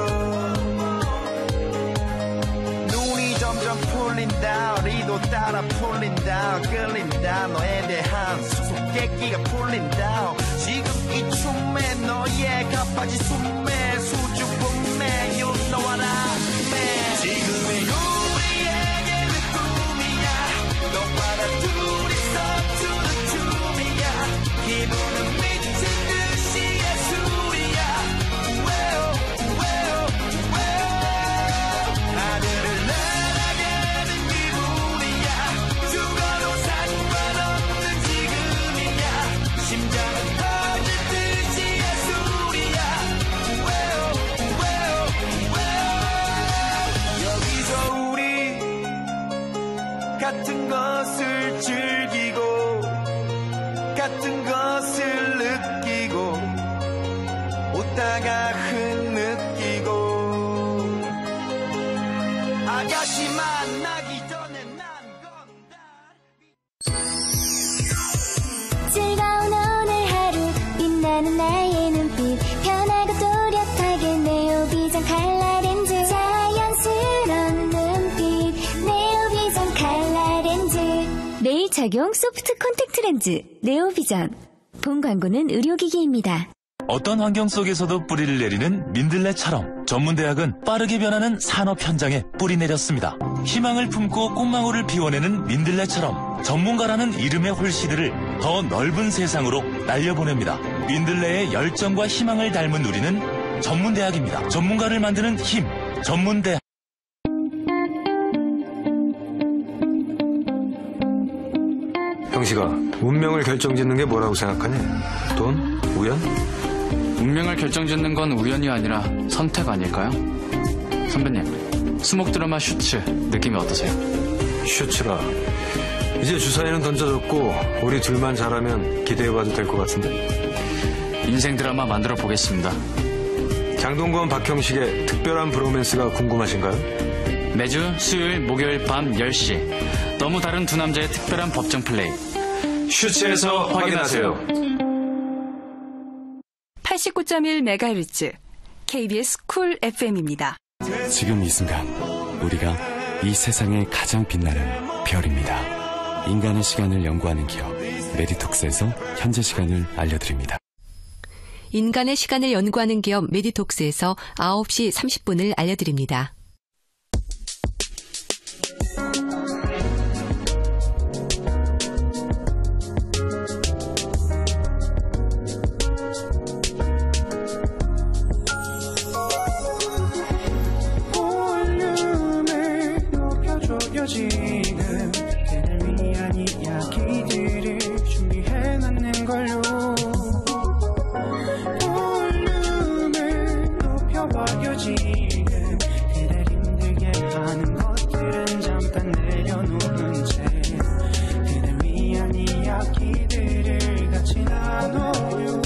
눈이 점점 풀린다 리도 따라 풀린다 끌린다 너에 대한 수수께끼가 풀린다 지금 이 춤에 너의 가빠지 숨에 수줍음에 You know what I mean 지금의 우리에게는 꿈이야 너와 나 둘이서 추는 춤이야 기분은 미친 듯이 예술이야 우웨오 우웨오 우웨오 하늘을 날아가는 기분이야 죽어도 상관없는 지금이야 심장은 터질 듯이 예술이야 우웨오 우웨오 우웨오 여기서 우리 같은 것을 즐기고 같은 것을 느끼고 웃다가 흐느끼고 아가씨 만나기 전에 즐거운 오늘 하루 빛나는 나의 눈빛 편하고 또렷하게 네오비전 칼라렌즈 자연스러운 눈빛 네오비전 칼라렌즈 내일 착용 소프트 콘택트 렌즈 네오비전 본 광고는 의료기기입니다. 어떤 환경 속에서도 뿌리를 내리는 민들레처럼 전문대학은 빠르게 변하는 산업 현장에 뿌리 내렸습니다. 희망을 품고 꽃망울을 피워내는 민들레처럼 전문가라는 이름의 홀씨들을 더 넓은 세상으로 날려보냅니다. 민들레의 열정과 희망을 닮은 우리는 전문대학입니다. 전문가를 만드는 힘, 전문대학. 형식아, 운명을 결정짓는 게 뭐라고 생각하니? 돈? 우연? 운명을 결정짓는 건 우연이 아니라 선택 아닐까요? 선배님, 수목 드라마 슈츠 느낌이 어떠세요? 슈츠라. 이제 주사위는 던져줬고 우리 둘만 잘하면 기대해봐도 될 것 같은데? 인생 드라마 만들어 보겠습니다. 장동건 박형식의 특별한 브로맨스가 궁금하신가요? 매주 수요일, 목요일 밤 10시. 너무 다른 두 남자의 특별한 법정 플레이. 슈츠에서 확인하세요. 89.1MHz KBS 쿨 FM입니다. 지금 이 순간 우리가 이 세상에 가장 빛나는 별입니다. 인간의 시간을 연구하는 기업 메디톡스에서 현재 시간을 알려드립니다. 인간의 시간을 연구하는 기업 메디톡스에서 9시 30분을 알려드립니다. 지금 그댈 위한 이야기들을 준비해놨는 걸로 볼륨을 높여봐요 지금 그댈 힘들게 하는 것들은 잠깐 내려놓은 채 그댈 위한 이야기들을 같이 나눠요.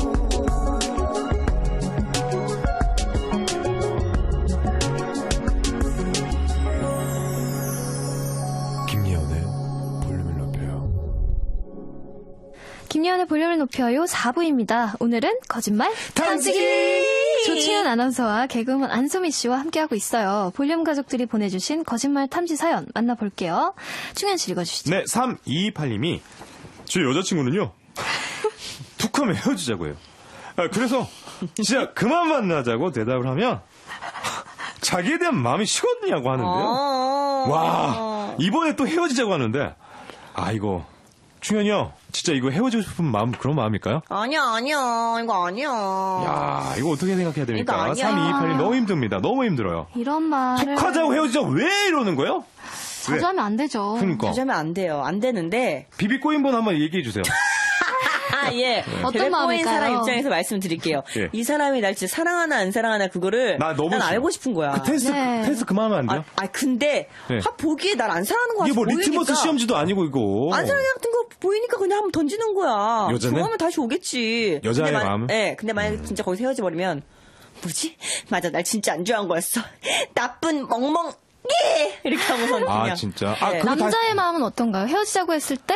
김예원의 볼륨을 높여요 4부입니다. 오늘은 거짓말 탐지기! 조치현 아나운서와 개그우먼 안소미 씨와 함께하고 있어요. 볼륨 가족들이 보내주신 거짓말 탐지 사연 만나볼게요. 충현 씨 읽어주시죠. 네, 3228님이 제 여자친구는요. 툭 하면 헤어지자고요. 그래서 진짜 그만 만나자고 대답을 하면 자기에 대한 마음이 식었냐고 하는데요. 와, 이번에 또 헤어지자고 하는데 이거 충현이 형, 진짜 이거 헤어지고 싶은 마음, 그런 마음일까요? 아니야. 이거 아니야. 야, 이거 어떻게 생각해야 됩니까? 3228님 너무 힘듭니다. 너무 힘들어요. 이런 말을. 툭하자고 헤어지자고 왜 이러는 거예요? 자주 하면 안 되죠. 그러니까. 자주 하면 안 돼요. 안 되는데. 비비꼬인번 한번 얘기해 주세요. 예. 어떤 마음일까요? 사람 입장에서 말씀드릴게요. 예. 이 사람이 날 진짜 사랑하나 안 사랑하나 그거를 난 알고 싶은 거야. 그 테스트 그만하면 안 돼요? 근데 네. 보기에 날 안 사랑하는 거 같아. 이게 뭐 보이니까. 리트머스 시험지도 아니고 이거. 안 사랑하는 같은 거 보이니까 그냥 한번 던지는 거야. 여자는? 좋아하면 다시 오겠지. 여자의 마음은? 네. 근데 만약에 진짜 거기서 헤어져버리면 뭐지? 맞아, 날 진짜 안 좋아한 거였어. 나쁜 멍멍. 예! 이렇게 하고서는 그냥. 진짜? 네. 남자의 마음은 어떤가요? 헤어지자고 했을 때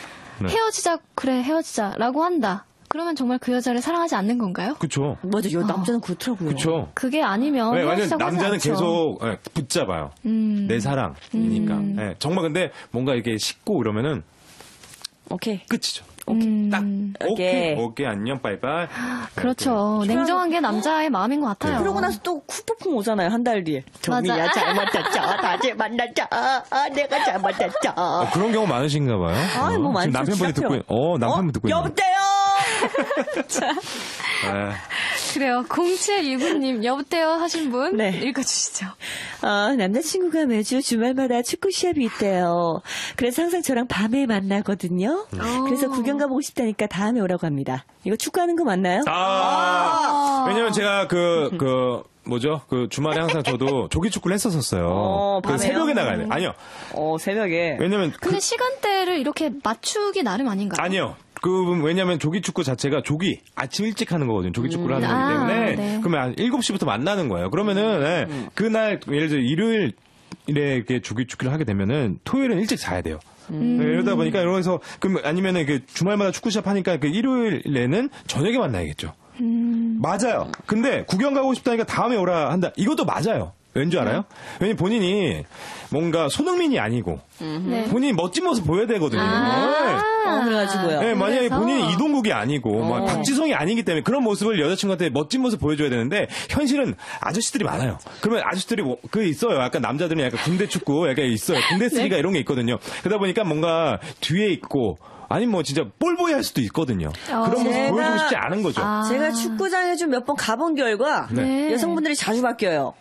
헤어지자라고 한다. 그러면 정말 그 여자를 사랑하지 않는 건가요? 그쵸. 맞아, 남자는 그렇더라고요. 그쵸. 그게 아니면 왜냐면 남자는 하지 않죠. 계속 붙잡아요. 내 사랑이니까. 네, 정말 근데 뭔가 이렇게 식고 이러면은 오케이. 끝이죠. 딱 오케이 안녕 빠이빠이. 그렇죠. 냉정한 게 남자의 마음인 것 같아요. 그러고 나서 또 쿠퍼풍 오잖아요. 한 달 뒤에. 정미야 잘못했죠. 다시 만나자. 내가 잘못했죠. 그런 경우 많으신가 봐요. 뭐 많죠. 남편분이 듣고 남편분 듣고 있는. 여보세요. 자. 그래요. 0719님 여보세요 하신 분 읽어주시죠. 남자친구가 매주 주말마다 축구 시합이 있대요. 그래서 항상 저랑 밤에 만나거든요. 그래서 구경 가보고 싶다니까 다음에 오라고 합니다. 이거 축구하는 거 맞나요? 왜냐면 제가 뭐죠? 주말에 항상 저도 조기축구를 했었어요. 새벽에 나가야 돼. 아니요. 새벽에. 왜냐면 근데 시간대를 이렇게 맞추기 나름 아닌가요? 아니요. 왜냐면 조기축구 자체가 아침 일찍 하는 거거든요. 조기축구를 하는 거기 때문에. 네. 그러면 한 7시부터 만나는 거예요. 그러면은, 그날, 예를 들어 일요일에 이렇게 조기축구를 하게 되면은 토요일은 일찍 자야 돼요. 이러다 보니까 이러면서, 아니면은 주말마다 축구 시합 하니까 일요일에는 저녁에 만나야겠죠. 맞아요. 근데 구경 가고 싶다니까 다음에 오라 한다. 이것도 맞아요. 왠지 알아요? 왜냐면 본인이 뭔가 손흥민이 아니고 본인이 멋진 모습 보여야 되거든요. 그래가지고요. 네, 만약에 본인이 이동국이 아니고 박지성이 아니기 때문에 그런 모습을 여자친구한테 멋진 모습 보여줘야 되는데 현실은 아저씨들이 많아요. 그러면 아저씨들이 있어요. 약간 남자들은 약간 군대 축구 약간 있어요. 군대쓰리가 이런 게 있거든요. 그러다 보니까 뭔가 뒤에 있고 아니면 진짜 볼보이 할 수도 있거든요. 그런 모습 보여주고 싶지 않은 거죠. 제가 축구장에 좀 몇 번 가본 결과 여성분들이 자주 바뀌어요.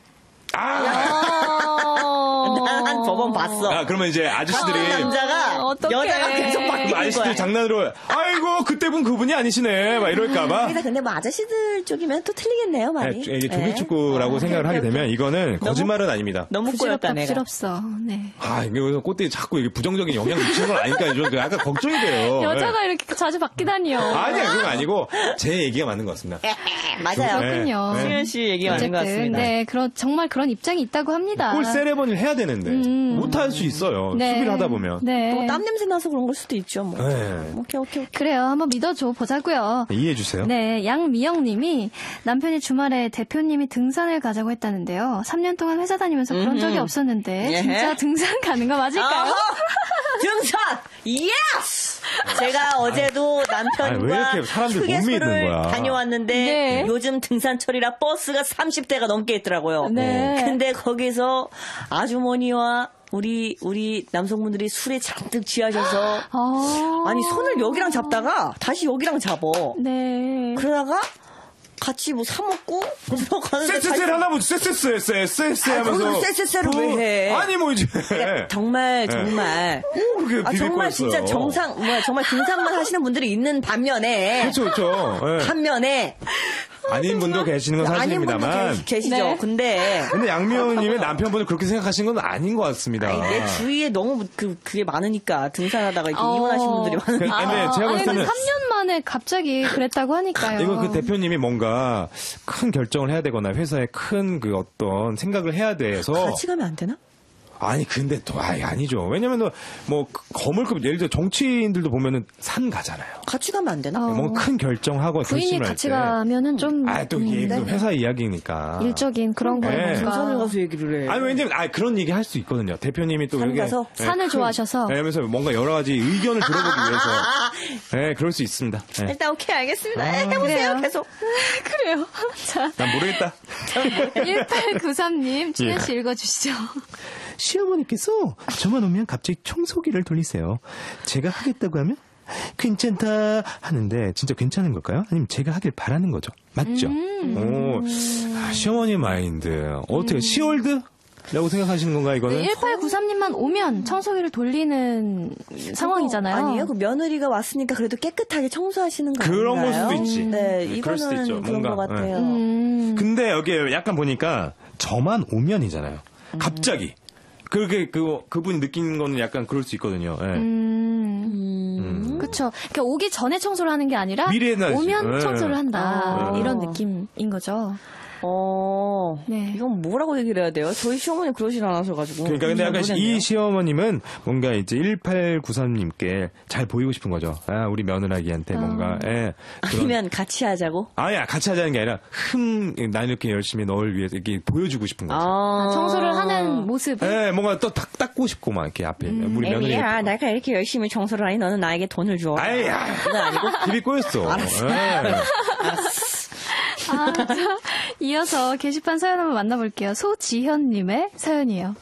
난 저번 봤어. 그러면 이제 아저씨들이 남자가 여자가 계속 바뀌는 거야. 아저씨들 장난으로 아이고 그때분 그분이 아니시네 막 이럴까봐. 근데 뭐 아저씨들 쪽이면 또 틀리겠네요 많이. 이게 조기축구라고 생각을 하게 되면 이거는 거짓말은 아닙니다. 너무 꼬였다 내가. 부질없어. 네. 이거 꽃대에 자꾸 이게 부정적인 영향을 미치는 건 아닐까 좀 약간 걱정이 돼요. 여자가 이렇게 자주 바뀌다니요. 아니야 그건 아니고 제 얘기가 맞는 것 같습니다. 맞아요. 그렇군요. 수현 씨 얘기가 맞는 것 같습니다. 네, 정말 그런 입장이 있다고 합니다. 꿀 세레머니를 해야 되는데. 되는데 못할 수 있어요. 네. 수비를 하다 보면. 네. 또 땀 냄새 나서 그런 걸 수도 있죠. 뭐. 네. 오케이. 그래요. 한번 믿어줘 보자고요. 네, 이해해 주세요. 네, 양미영님이 남편이 주말에 대표님이 등산을 가자고 했다는데요. 3년 동안 회사 다니면서 그런 적이 없었는데 예. 진짜 등산 가는 거 맞을까요? 등산! 예스! 제가 어제도 아니, 왜 남편과 이렇게 사람들 못 믿는 휴게소를 거야? 다녀왔는데 네. 요즘 등산철이라 버스가 30대가 넘게 있더라고요. 네. 근데 거기서 아주머니와 우리 남성분들이 술에 잔뜩 취하셔서 아니 손을 여기랑 잡다가 다시 여기랑 잡어. 네. 그러다가 같이 뭐 사 먹고 들어가는데 쎄쎄쎄 하나 보지. 쎄쎄쎄 하면서. 쎄쎄쎄를 왜 해? 아니 뭐 이제. 그러니까 정말 그게 정말 진짜 정말 등산만 하시는 분들이 있는 반면에 그렇죠. 네. 반면에 아닌 분도 계시는 건 사실입니다만. 아닌 분도 계시죠. 네. 근데 양미영님의 남편분을 그렇게 생각하신 건 아닌 것 같습니다. 아니, 내 주위에 너무 그게 많으니까 등산하다가 이렇게 이혼하신 분들이 많으니까. 근데 제가 봤을 때는 3년 만에 갑자기 그랬다고 하니까요. 이거 그 대표님이 뭔가 큰 결정을 해야 되거나 회사에 큰 그 어떤 생각을 해야 돼서 같이 가면 안 되나? 아니 근데 또 아니죠. 왜냐면은 뭐 거물급 예를 들어 정치인들도 보면은 산 가잖아요. 같이 가면 안 되나? 뭔가 큰 결정하고 부인이 결심을 할 같이 때. 가면은 좀 또 이게 또 회사 이야기니까. 일적인 그런 거에 뭔가 등산을 가서 얘기를 해. 아니 왜냐면 그런 얘기 할 수 있거든요. 대표님이 또 산 여기 가서? 산을 좋아하셔서. 그러면서 뭔가 여러 가지 의견을 들어보기 위해서. 네, 그럴 수 있습니다. 네. 일단 오케이 알겠습니다. 해보세요. 계속. 그래요. 자, 난 모르겠다. 1893님 준현 씨 읽어주시죠. 시어머니께서 저만 오면 갑자기 청소기를 돌리세요. 제가 하겠다고 하면 괜찮다 하는데 진짜 괜찮은 걸까요? 아니면 제가 하길 바라는 거죠. 맞죠? 시어머니 마인드. 어떻게 시월드? 라고 생각하시는 건가 이거는? 1893님만 오면 청소기를 돌리는 상황이잖아요. 아니에요? 그 며느리가 왔으니까 그래도 깨끗하게 청소하시는 거 그런 걸 아닌가요? 수도 있지. 네, 그럴 수도 이거는 있죠. 그런 뭔가, 것 같아요. 근데 여기 약간 보니까 저만 오면이잖아요. 갑자기. 그분이 느끼는 거는 약간 그럴 수 있거든요. 네. 그쵸. 그러니까 오기 전에 청소를 하는 게 아니라 미래는 오면 네. 청소를 한다. 이런 느낌인 거죠. 네. 이건 뭐라고 얘기를 해야 돼요? 저희 시어머니 그러질 않아서가지고. 그러니까 근데 약간 이 시어머님은 뭔가 이제 1893님께 잘 보이고 싶은 거죠. 우리 며느라기한테 뭔가. 아니면 같이 하자고? 아니야, 같이 하자는 게 아니라 난 이렇게 열심히 널 위해서 이렇게 보여주고 싶은 거죠. 청소를 하는 모습을. 네, 뭔가 또 닦고 싶고 막 이렇게 앞에 우리 며느리. 애미야, 내가 이렇게 열심히 청소를 하니 너는 나에게 돈을 줘. 아이야, 그건 아니고. 길이 꼬였어. 알았어. 자, 이어서 게시판 사연 한번 만나볼게요. 소지현님의 사연이에요.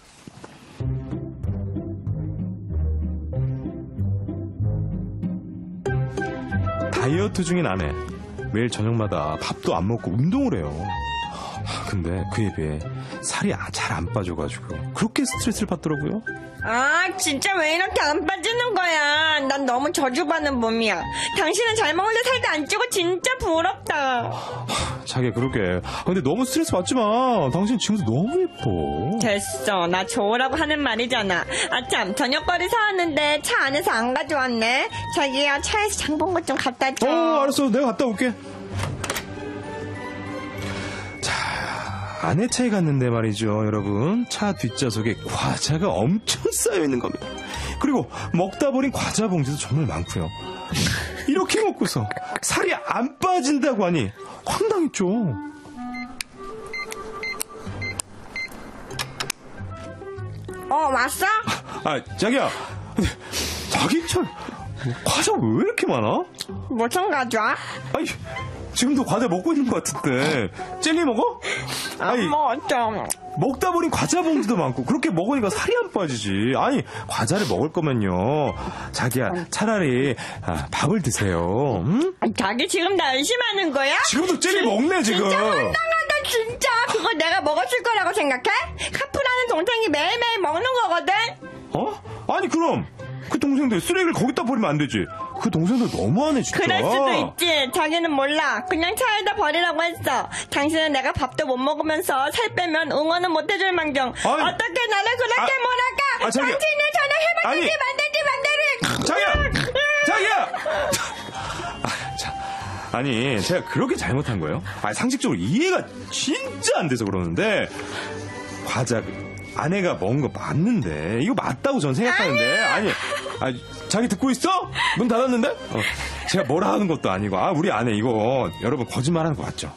다이어트 중인 아내. 매일 저녁마다 밥도 안 먹고 운동을 해요. 근데 그에 비해 살이 잘 안 빠져가지고 그렇게 스트레스를 받더라고요. 진짜 왜 이렇게 안 빠지는 거야? 난 너무 저주받는 몸이야. 당신은 잘 먹는데 살도 안 찌고 진짜 부럽다. 자기야 그러게. 근데 너무 스트레스 받지 마. 당신 지금도 너무 예뻐. 됐어. 나 좋으라고 하는 말이잖아. 아참 저녁거리 사왔는데 차 안에서 안 가져왔네. 자기야 차에서 장 본 것 좀 갖다 줘. 알았어. 내가 갔다 올게. 아내 차에 갔는데 말이죠, 여러분. 차 뒷좌석에 과자가 엄청 쌓여있는 겁니다. 그리고 먹다 버린 과자 봉지도 정말 많고요. 이렇게 먹고서 살이 안 빠진다고 하니 황당했죠. 왔어? 자기야. 자기 차 과자 왜 이렇게 많아? 무슨 과자? 지금도 과자 먹고 있는 것 같은데. 젤리 먹어? 안 먹었죠. 먹다 보니 과자 봉지도 많고 그렇게 먹으니까 살이 안 빠지지. 과자를 먹을 거면요, 자기야 차라리 밥을 드세요. 응? 자기 지금 나 의심하는 거야? 지금도 젤리 먹네 지금. 진짜 황당하다 진짜. 그거 내가 먹었을 거라고 생각해? 카프라는 동생이 매일매일 먹는 거거든. 아니 그럼 그 동생들 쓰레기를 거기다 버리면 안 되지. 그 동생들 너무하네 진짜. 그럴 수도 있지. 자기는 몰라. 그냥 차에다 버리라고 했어. 당신은 내가 밥도 못 먹으면서 살 빼면 응원은 못 해줄 망정. 어떻게 나를 그렇게 몰아가? 자기야. 당신은 저를 해봤든지 만든지 만대로. 자기야. 제가 그렇게 잘못한 거예요? 상식적으로 이해가 진짜 안 돼서 그러는데 과자 아내가 먹은 거 맞는데 이거 맞다고 전 생각하는데 아니 자기 듣고 있어? 문 닫았는데? 제가 뭐라 하는 것도 아니고 우리 아내 이거 여러분 거짓말하는 거 맞죠?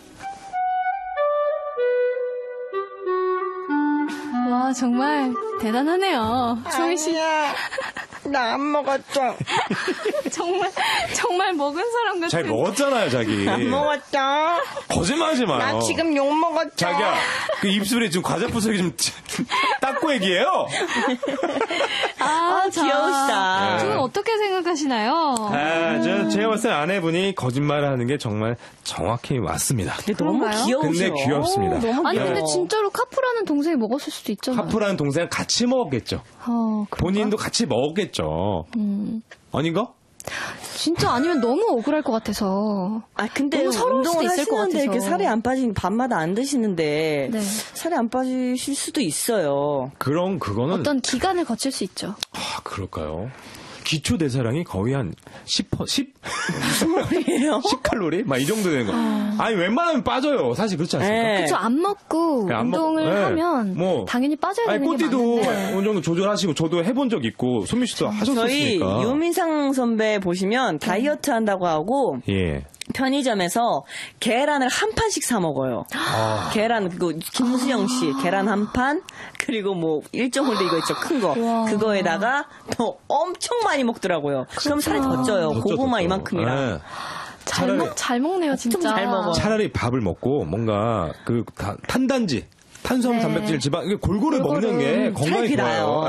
와 정말 대단하네요. 조이 씨. 나 안 먹었죠. 정말 먹은 사람 같은. 잘 먹었잖아요, 자기. 안 먹었죠. 거짓말하지 마요. 나 지금 욕 먹었죠. 자기야, 그 입술에 지금 과자 부스러기 좀 닦고 얘기해요. 귀여우시다. 두 분 어떻게 생각하시나요? 제가 봤을 때 아내분이 거짓말하는 게 정말 정확히 맞습니다. 근데 너무 귀여우셔. 근데 귀엽습니다. 아니 근데 진짜로 카프라는 동생이 먹었을 수도 있잖아요. 카프라는 동생은 같이 먹었겠죠. 본인도 같이 먹었겠죠. 아닌가? 진짜 아니면 너무 억울할 것 같아서. 근데 너무 서러울 수도 있을 것 같아서. 이렇게 살이 안 빠지는 밤마다 안 드시는데 살이 안 빠지실 수도 있어요. 그거는 어떤 기간을 거칠 수 있죠. 그럴까요? 기초 대사량이 거의 한 10 무슨 말이에요? 10칼로리? 막 이 정도 되는 거. 아니 웬만하면 빠져요. 사실 그렇지 않습니까? 그렇죠. 안 먹고 운동을 하면 당연히 빠져야 되는 게 꽃띠도 맞는데. 어느 정도 조절하시고 저도 해본 적 있고 손미 씨도 하셨으니까. 저희 유민상 선배 보시면 다이어트 한다고 하고 편의점에서 계란을 한 판씩 사 먹어요. 계란 그거 김수영 씨 계란 한 판 그리고 뭐 1.5대 이거 있죠 큰 거 그거에다가 또 엄청 많이 먹더라고요. 그럼 살이 더 쪄요. 고구마 이만큼이랑. 잘 먹네요 진짜. 잘 먹어. 차라리 밥을 먹고 뭔가 그 탄단지 탄수화물, 단백질, 지방 이게 골고루 먹는 게 건강에 좋아요.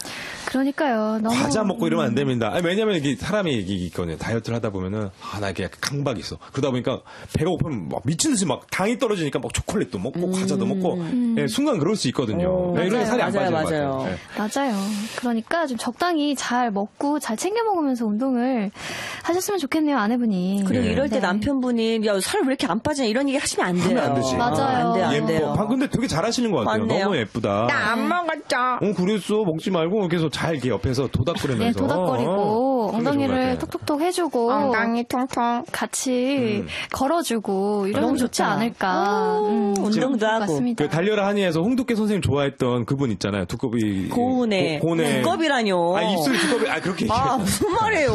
그러니까요. 너무 과자 먹고 이러면 안 됩니다. 왜냐면 이게 사람이 있거든요. 다이어트를 하다 보면은 나 이렇게 약간 강박이 있어. 그러다 보니까 배가 고프면 막 미친 듯이 막 당이 떨어지니까 막 초콜릿도 먹고 과자도 먹고 순간 그럴 수 있거든요. 이런 게 살이 안 빠지는 것 같아요. 맞아요. 그러니까 좀 적당히 잘 먹고 잘 챙겨 먹으면서 운동을 하셨으면 좋겠네요, 아내분이. 그리고 이럴 때 남편분이 살 왜 이렇게 안 빠지냐 이런 얘기 하시면 안 돼요. 하면 안 되지. 맞아요. 안 돼요. 근데 되게 잘하시는 것 같아요. 맞네요. 너무 예쁘다. 나 안 먹었죠. 그랬어. 먹지 말고 계속 잘 이렇게 옆에서 도닥거리면서. 도닥거리고 엉덩이를 톡톡톡 해주고 엉덩이 통통 같이 걸어주고 이러면 좋지 않을까. 운동도 하고. 맞습니다. 그 달려라 하니에서 홍두깨 선생님 좋아했던 그분 있잖아요. 두꺼비. 고은혜. 두꺼비라뇨. 입술이 두꺼비. 그렇게 얘기해요. 무슨 말이에요.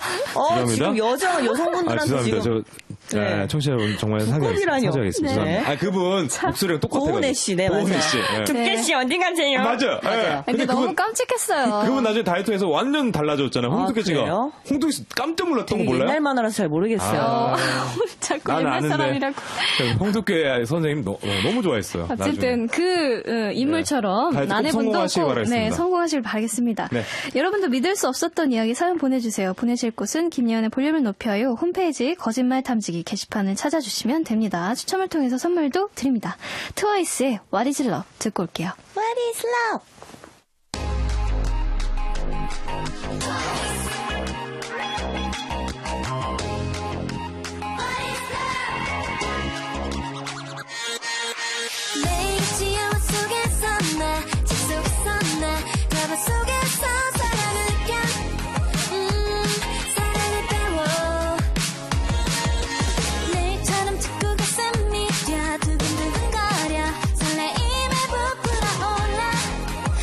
지금 여성분들한테 지금. 청취자 여러분 정말 상의하겠습니다. 그분 목소리가 똑같아요. 고은혜 씨, 맞아요. 두깨 씨 어디 가세요? 맞아. 근데 너무 깜찍했어요. 그분 나중에 다이어트해서 완전 달라졌잖아요. 홍두깨 씨가. 홍두깨 씨 깜짝 놀랐던 거 몰라요? 옛날 만화라서 잘 모르겠어요. 자꾸 옛날 사람이라고. 홍두깨 선생님 너무 좋아했어요. 어쨌든 그 인물처럼 아내분도 꼭 성공하시길 바라겠습니다. 여러분도 믿을 수 없었던 이야기 사연 보내주세요. 보내실 곳은 김예원의 볼륨을 높여요. 홈페이지 거짓말 탐지기 게시판을 찾아주시면 됩니다. 추첨을 통해서 선물도 드립니다. 트와이스의 What is Love 듣고 올게요. What is love? 매일 지하와 속에서 나 집 속에서 나 가방 속에서 사랑을 느껴 사랑을 배워 내일처럼 자꾸 가슴이 뛰어 두근두근거려 설레임에 부풀어 올라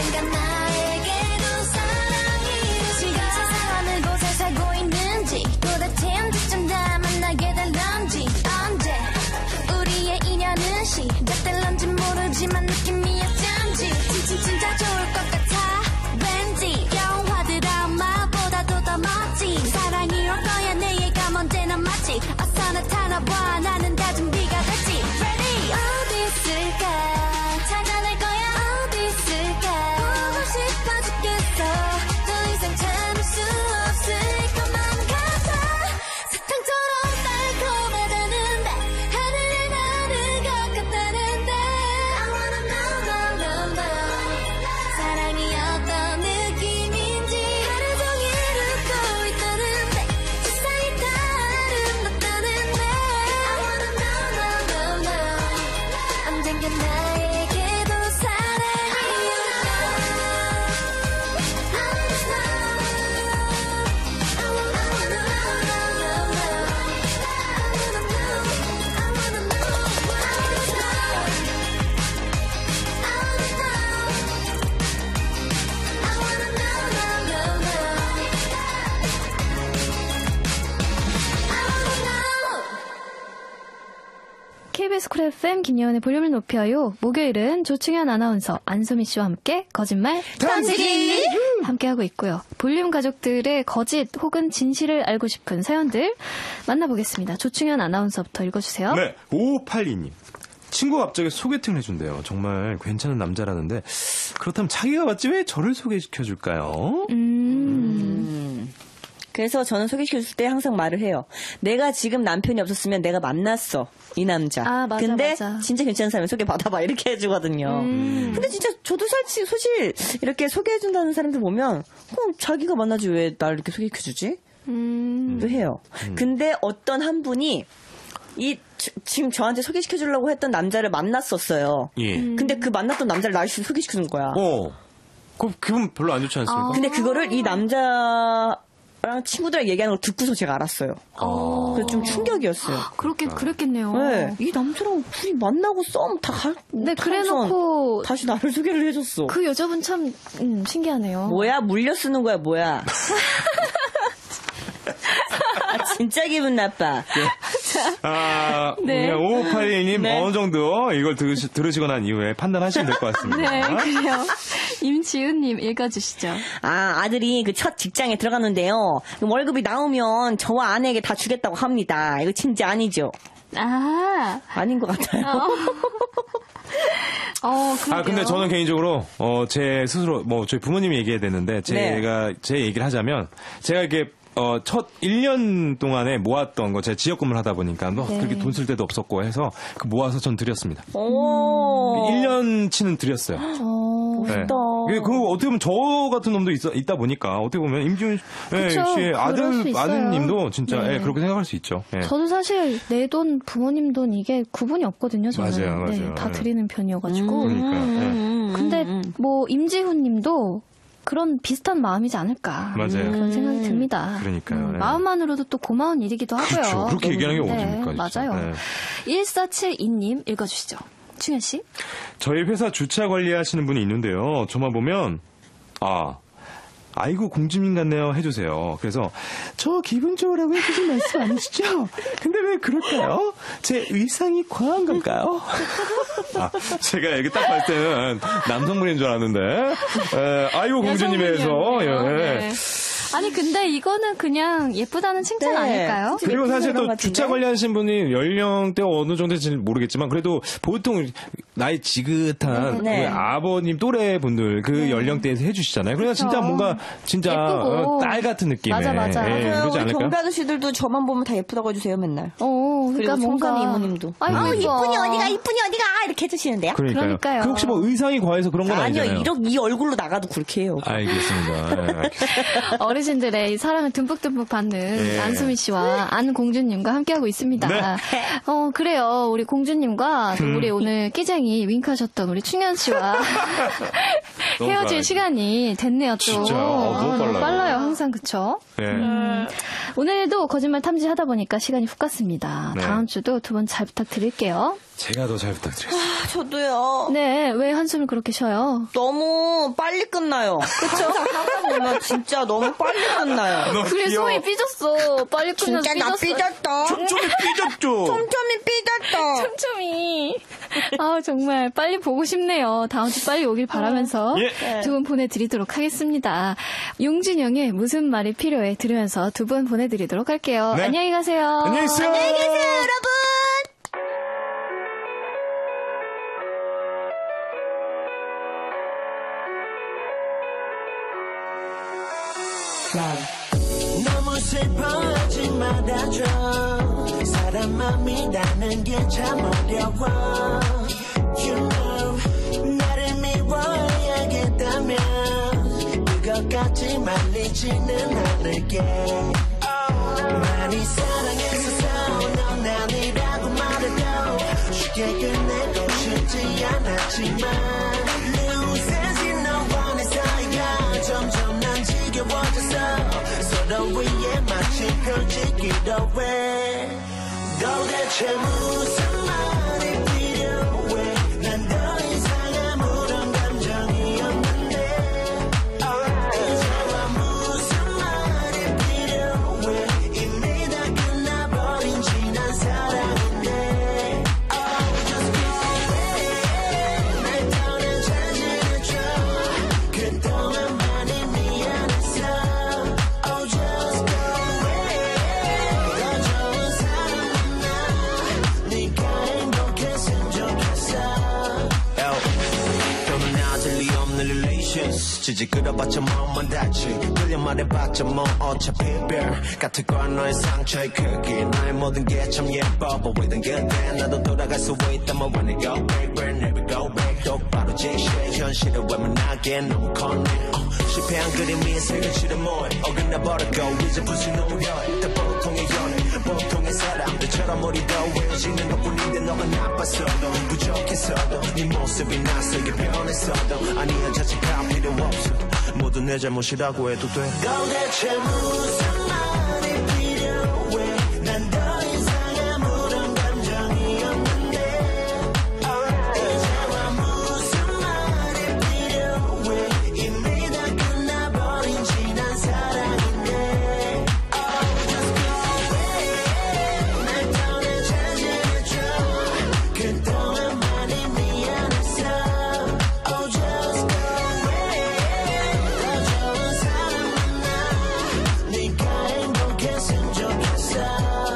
언젠가 나에게도 사랑이 지금 세상을 곳에 살고 있는지 도대체 언제쯤 다 만나게 될런지 언제 우리의 인연은 시작될런지 모르지만 느낌이 어쩐지 진짜 좋을 것 같아 왠지 영화 드라마보다도 더 멋진 사랑이 올 거야 내가 언제나 맞지 어서 나타나봐 나는 다 준비가 됐지 Ready 어디 있을까 찾아낼 거야 어디 있을까 보고 싶어 죽겠어 더 이상 참을 수 없을 것만 같아 사탕처럼 달콤하다는데 하늘을 나는 것 같다는데 I wanna know 사랑이 어떤 느낌인지 하루 종일 웃고 있다는데 세상이 다 아름답다는데 I wanna know 언젠가 나에게도 사랑이 KBS 쿨 FM 김예원의 볼륨을 높여요. 목요일은 조충현 아나운서, 안소미 씨와 함께 거짓말 던지기 함께하고 있고요. 볼륨 가족들의 거짓 혹은 진실을 알고 싶은 사연들 만나보겠습니다. 조충현 아나운서부터 읽어주세요. 네, 5582님. 친구가 갑자기 소개팅을 해준대요. 정말 괜찮은 남자라는데 그렇다면 자기가 맞지 왜 저를 소개시켜줄까요? 그래서 저는 소개시켜줄 때 항상 말을 해요. 내가 지금 남편이 없었으면 내가 만났어. 이 남자. 아, 맞아, 근데 맞아. 진짜 괜찮은 사람을 소개받아봐. 이렇게 해주거든요. 근데 진짜 저도 사실 이렇게 소개해준다는 사람들 보면 자기가 만나지 왜 날 이렇게 소개시켜주지? 또 해요. 근데 어떤 한 분이 지금 저한테 소개시켜주려고 했던 남자를 만났었어요. 예. 근데 그 만났던 남자를 날 소개시켜준 거야. 기분 별로 안 좋지 않습니까? 근데 그거를 이 남자랑 친구들이랑 얘기하는 걸 듣고서 제가 알았어요. 그래서 좀 충격이었어요. 그랬겠네요. 네. 이 남자랑 둘이 만나고 썸 다 네, 그래놓고 다시 나를 소개를 해줬어. 그 여자분 참 신기하네요. 뭐야? 물려 쓰는 거야, 뭐야? 진짜 기분 나빠. 네. 5582님 네. 어느 정도 이걸 들으시고 난 이후에 판단하시면 될 것 같습니다. 네, 그래요. 임지훈님 읽어주시죠. 아들이 그 첫 직장에 들어갔는데요. 월급이 나오면 저와 아내에게 다 주겠다고 합니다. 이거 진짜 아니죠? 아닌 것 같아요. 근데 저는 개인적으로 제 스스로 저희 부모님이 얘기해야 되는데 제 얘기를 하자면 제가 이렇게 첫 1년 동안에 모았던 거, 제가 지역근무를 하다 보니까, 그렇게 돈 쓸 데도 없었고 해서, 모아서 전 드렸습니다. 1년치는 드렸어요. 멋있다. 네. 그 어떻게 보면 저 같은 놈도 있다 보니까, 어떻게 보면 임지훈 씨의 아드님도 진짜, 그렇게 생각할 수 있죠. 네. 저도 사실 내 돈, 부모님 돈 이게 구분이 없거든요, 저는. 맞아요. 네, 다 드리는 편이어가지고. 그러니까요. 근데 임지훈 님도 그런 비슷한 마음이지 않을까. 맞아요. 그런 생각이 듭니다. 그러니까요. 네. 마음만으로도 또 고마운 일이기도 하고요. 그렇죠. 그렇게 얘기하는 게 어딥니까? 맞아요. 네. 1472님 읽어주시죠. 충현 씨. 저희 회사 주차 관리하시는 분이 있는데요. 저만 보면 아이고 공주님 같네요 해주세요. 그래서 저 기분 좋으라고 해주신 말씀 아니시죠? 근데 왜 그럴까요? 제 의상이 과한 걸까요? 제가 여기 딱 봤을 때는 남성분인 줄 알았는데 아이고 공주님에서 네. 아니 근데 이거는 그냥 예쁘다는 칭찬 아닐까요? 그리고 사실 또 주차 관리하신 분이 연령대가 어느 정도인지 모르겠지만 그래도 보통 나이 지긋한 그 아버님 또래 분들 그 연령대에서 해주시잖아요. 그래서 진짜 뭔가 진짜 딸 같은 느낌의 맞아. 그러지 않을까요? 경비 아저씨들도 저만 보면 다 예쁘다고 해주세요 맨날. 그러니까 그리고 송가미 이모님도. 이쁜이 어디가 이렇게 해주시는데요. 그러니까요. 그 혹시 의상이 과해서 그런 건 아니잖아요. 아니요. 이 얼굴로 나가도 그렇게 해요. 알겠습니다. 어르신들의 사랑을 듬뿍듬뿍 받는 안수미 씨와 안공주님과 함께하고 있습니다. 네. 그래요. 우리 공주님과 또 우리 오늘 끼쟁이 윙크하셨던 우리 충현 씨와 헤어질 시간이 됐네요. 또. 진짜 너무 빨라요. 항상 그쵸? 네. 오늘도 거짓말 탐지하다 보니까 시간이 훅 갔습니다. 네. 다음 주도 두 분 잘 부탁드릴게요. 제가 더 잘 부탁드리겠습니다. 저도요. 네, 왜 한숨을 그렇게 쉬어요? 너무 빨리 끝나요. 그쵸? 하다 보면 진짜 너무 빨리 끝나요. 그래, 소리 삐졌어. 빨리 끝나서 진짜 나 삐졌다. 촘촘히 삐졌죠. 촘촘히 삐졌다. 촘촘히. 아, 정말 빨리 보고 싶네요. 다음 주 빨리 오길 바라면서 예. 두 분 보내드리도록 하겠습니다. 용진영의 무슨 말이 필요해 들으면서 두 분 보내드리도록 할게요. 네. 안녕히 가세요. 안녕히 계세요. 안녕히 계세요, 여러분. 너무 슬퍼하지 말아줘 사람 맘이라는 게 참 어려워 You know 나를 미워야겠다면 그것까지 말리지는 않을게 많이 사랑했었어 넌 아니라고 말해도 쉽게 끝내고 싶지 않았지만 Losing 너와 내 사이가 점점 난 지겨워졌어 서로 위에 마치 펼치기도 해 도대체 무슨 말이 필요해 난 더 이상 아무런 감정이 없는데 이제와 무슨 말이 필요해 이미 다 끝나버린 지난 사랑인데 Just go away 날 떠난 자신해줘 그동안 많이 미안했어 Just go away 더 좋은 사람 만나 네가 행복했으면 좋겠어 너는 나들 리 없는 relations 지지 끌어봤자 마음만 다치 들려 말해봤자 뭐 어차피 별 같을 거야 너의 상처의 크기 나의 모든 게 참 예뻐 보이던 그때 나도 돌아갈 수 있다면 when it go back burn never go back 똑바로 제시해 현실을 외면하기엔 너무 컸네 실패한 그림이 색을 칠해 뭐해 어긋나버렸고 이제 부수 노려 다 보통의 연애 보통의 사람들처럼 우리도 헤어지는 것뿐인데 너가 나빴어도 부족했어도 네 모습이 낯설게 변했어도 아니야 자책할 필요 없어 모두 내 잘못이라고 해도 돼 도대체 무슨 말이 필요해 난 더 이상 아무런 감정이 없는데 이제와 무슨 말이 필요해 이미 다 끝나버린 지난 사랑인데 Just go away 날 떠난 자신해줘 그동안 많이 미안했어 Just go away 더 좋은 사람 만나 네가 행복했으면 좋겠어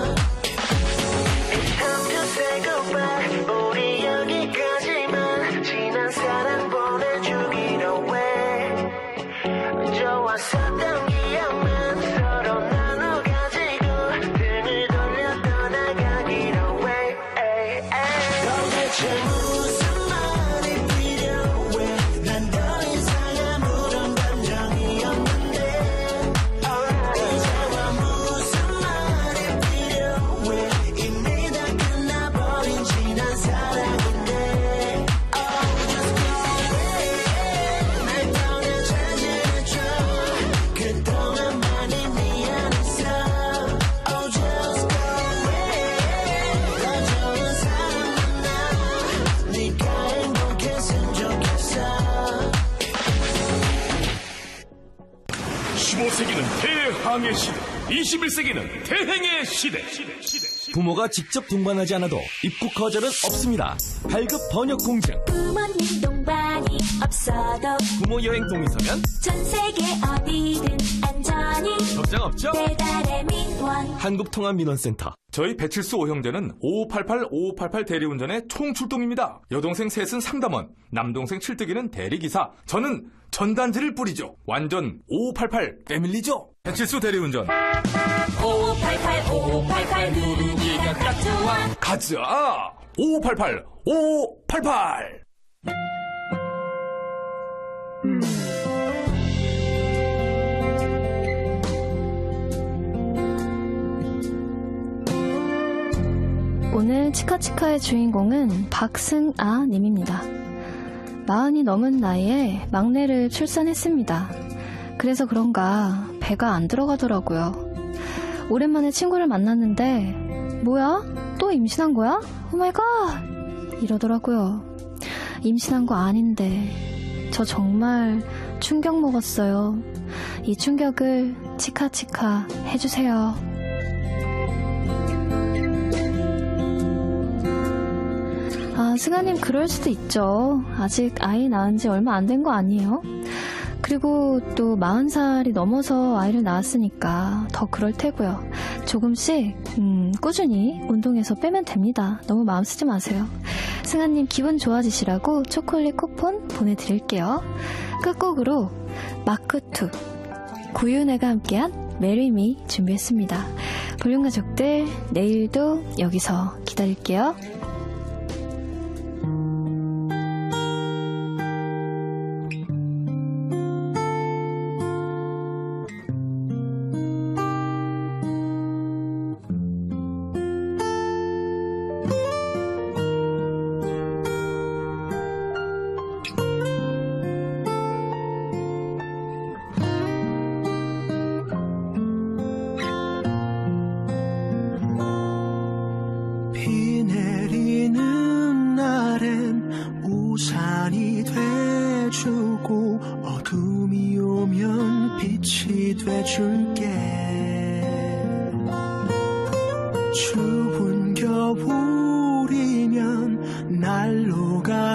It's time to say goodbye 우리 여기까지만 지난 사랑 보내주기로 해 좋았었던 기억만 서로 나눠 가지고 등을 돌려 떠나가기로 해 도대체 무슨 말이 필요해 난 더 이상 아무런 감정이 없는데 이제와 무슨 말이 필요해 이미 다 끝나버린 지난 사랑인데 Just go away 날 떠난 자신해줘 그동안 많이 미안했어 Just go away 더 좋은 사람 만나 네가 행복했으면 좋겠어 15세기는 대항해 시대, 21세기는 대행의 시대. 부모가 직접 동반하지 않아도 입국 거절은 없습니다. 발급 번역 공증. 부모님 동반이 없어도 부모 여행 동의서면 전 세계 어디든 안전히 걱정 없죠? 배달의 민원 한국통합민원센터. 저희 배칠수 오형제는 5588 대리운전의 총출동입니다. 여동생 셋은 상담원, 남동생 칠뜨기는 대리기사, 저는 전단지를 뿌리죠. 완전 5588 패밀리죠. 배칠수 대리운전. 5588 누르기가 딱 좋아 가자. 5588. 오늘 치카치카의 주인공은 박승아 님입니다. 40이 넘은 나이에 막내를 출산했습니다. 그래서 그런가 배가 안 들어가더라고요. 오랜만에 친구를 만났는데 뭐야? 또 임신한 거야? 오마이갓! 이러더라고요. 임신한 거 아닌데 저 정말 충격 먹었어요. 이 충격을 치카치카 해주세요. 승아님 그럴 수도 있죠. 아직 아이 낳은 지 얼마 안 된 거 아니에요? 그리고 또 40살이 넘어서 아이를 낳았으니까 더 그럴 테고요. 조금씩 꾸준히 운동해서 빼면 됩니다. 너무 마음 쓰지 마세요. 승아님 기분 좋아지시라고 초콜릿 쿠폰 보내드릴게요. 끝곡으로 마크2 구윤애가 함께한 메리미 준비했습니다. 볼륨 가족들 내일도 여기서 기다릴게요. 우산이 돼주고 어둠이 오면 빛이 돼줄게. 추운 겨울이면 난로가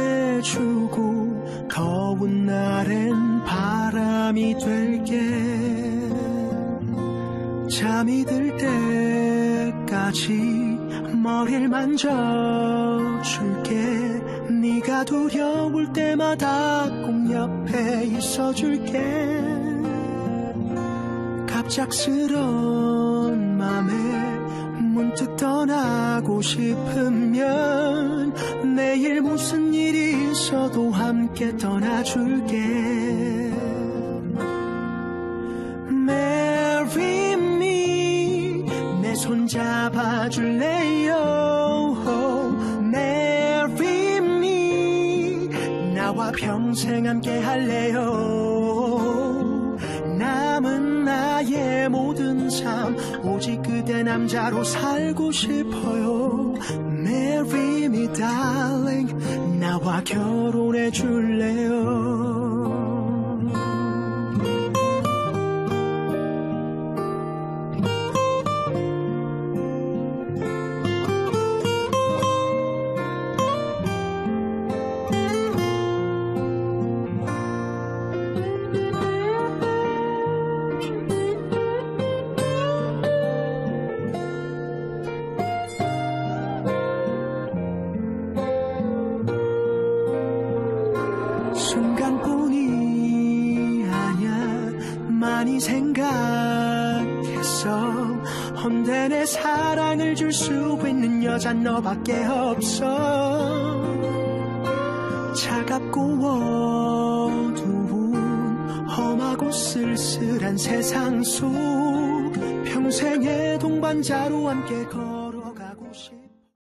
돼주고 더운 날엔 바람이 될게. 잠이 들 때까지 머리를 만져줄게. 네가 두려울 때마다 꼭 옆에 있어줄게. 갑작스러운 맘에 문득 떠나고 싶으면 내일 무슨 일이 있어도 함께 떠나줄게. Marry me, 내 손 잡아줄래요? 나와 평생 함께 할래요. 남은 나의 모든 삶 오직 그대 남자로 살고 싶어요. Marry me darling, 나와 결혼해 줄래요? 순간뿐이 아냐 많이 생각했어. 헌데 내 사랑을 줄 수 있는 여잔 너밖에 없어. 차갑고 어두운 험하고 쓸쓸한 세상 속 평생의 동반자로 함께 걸어가.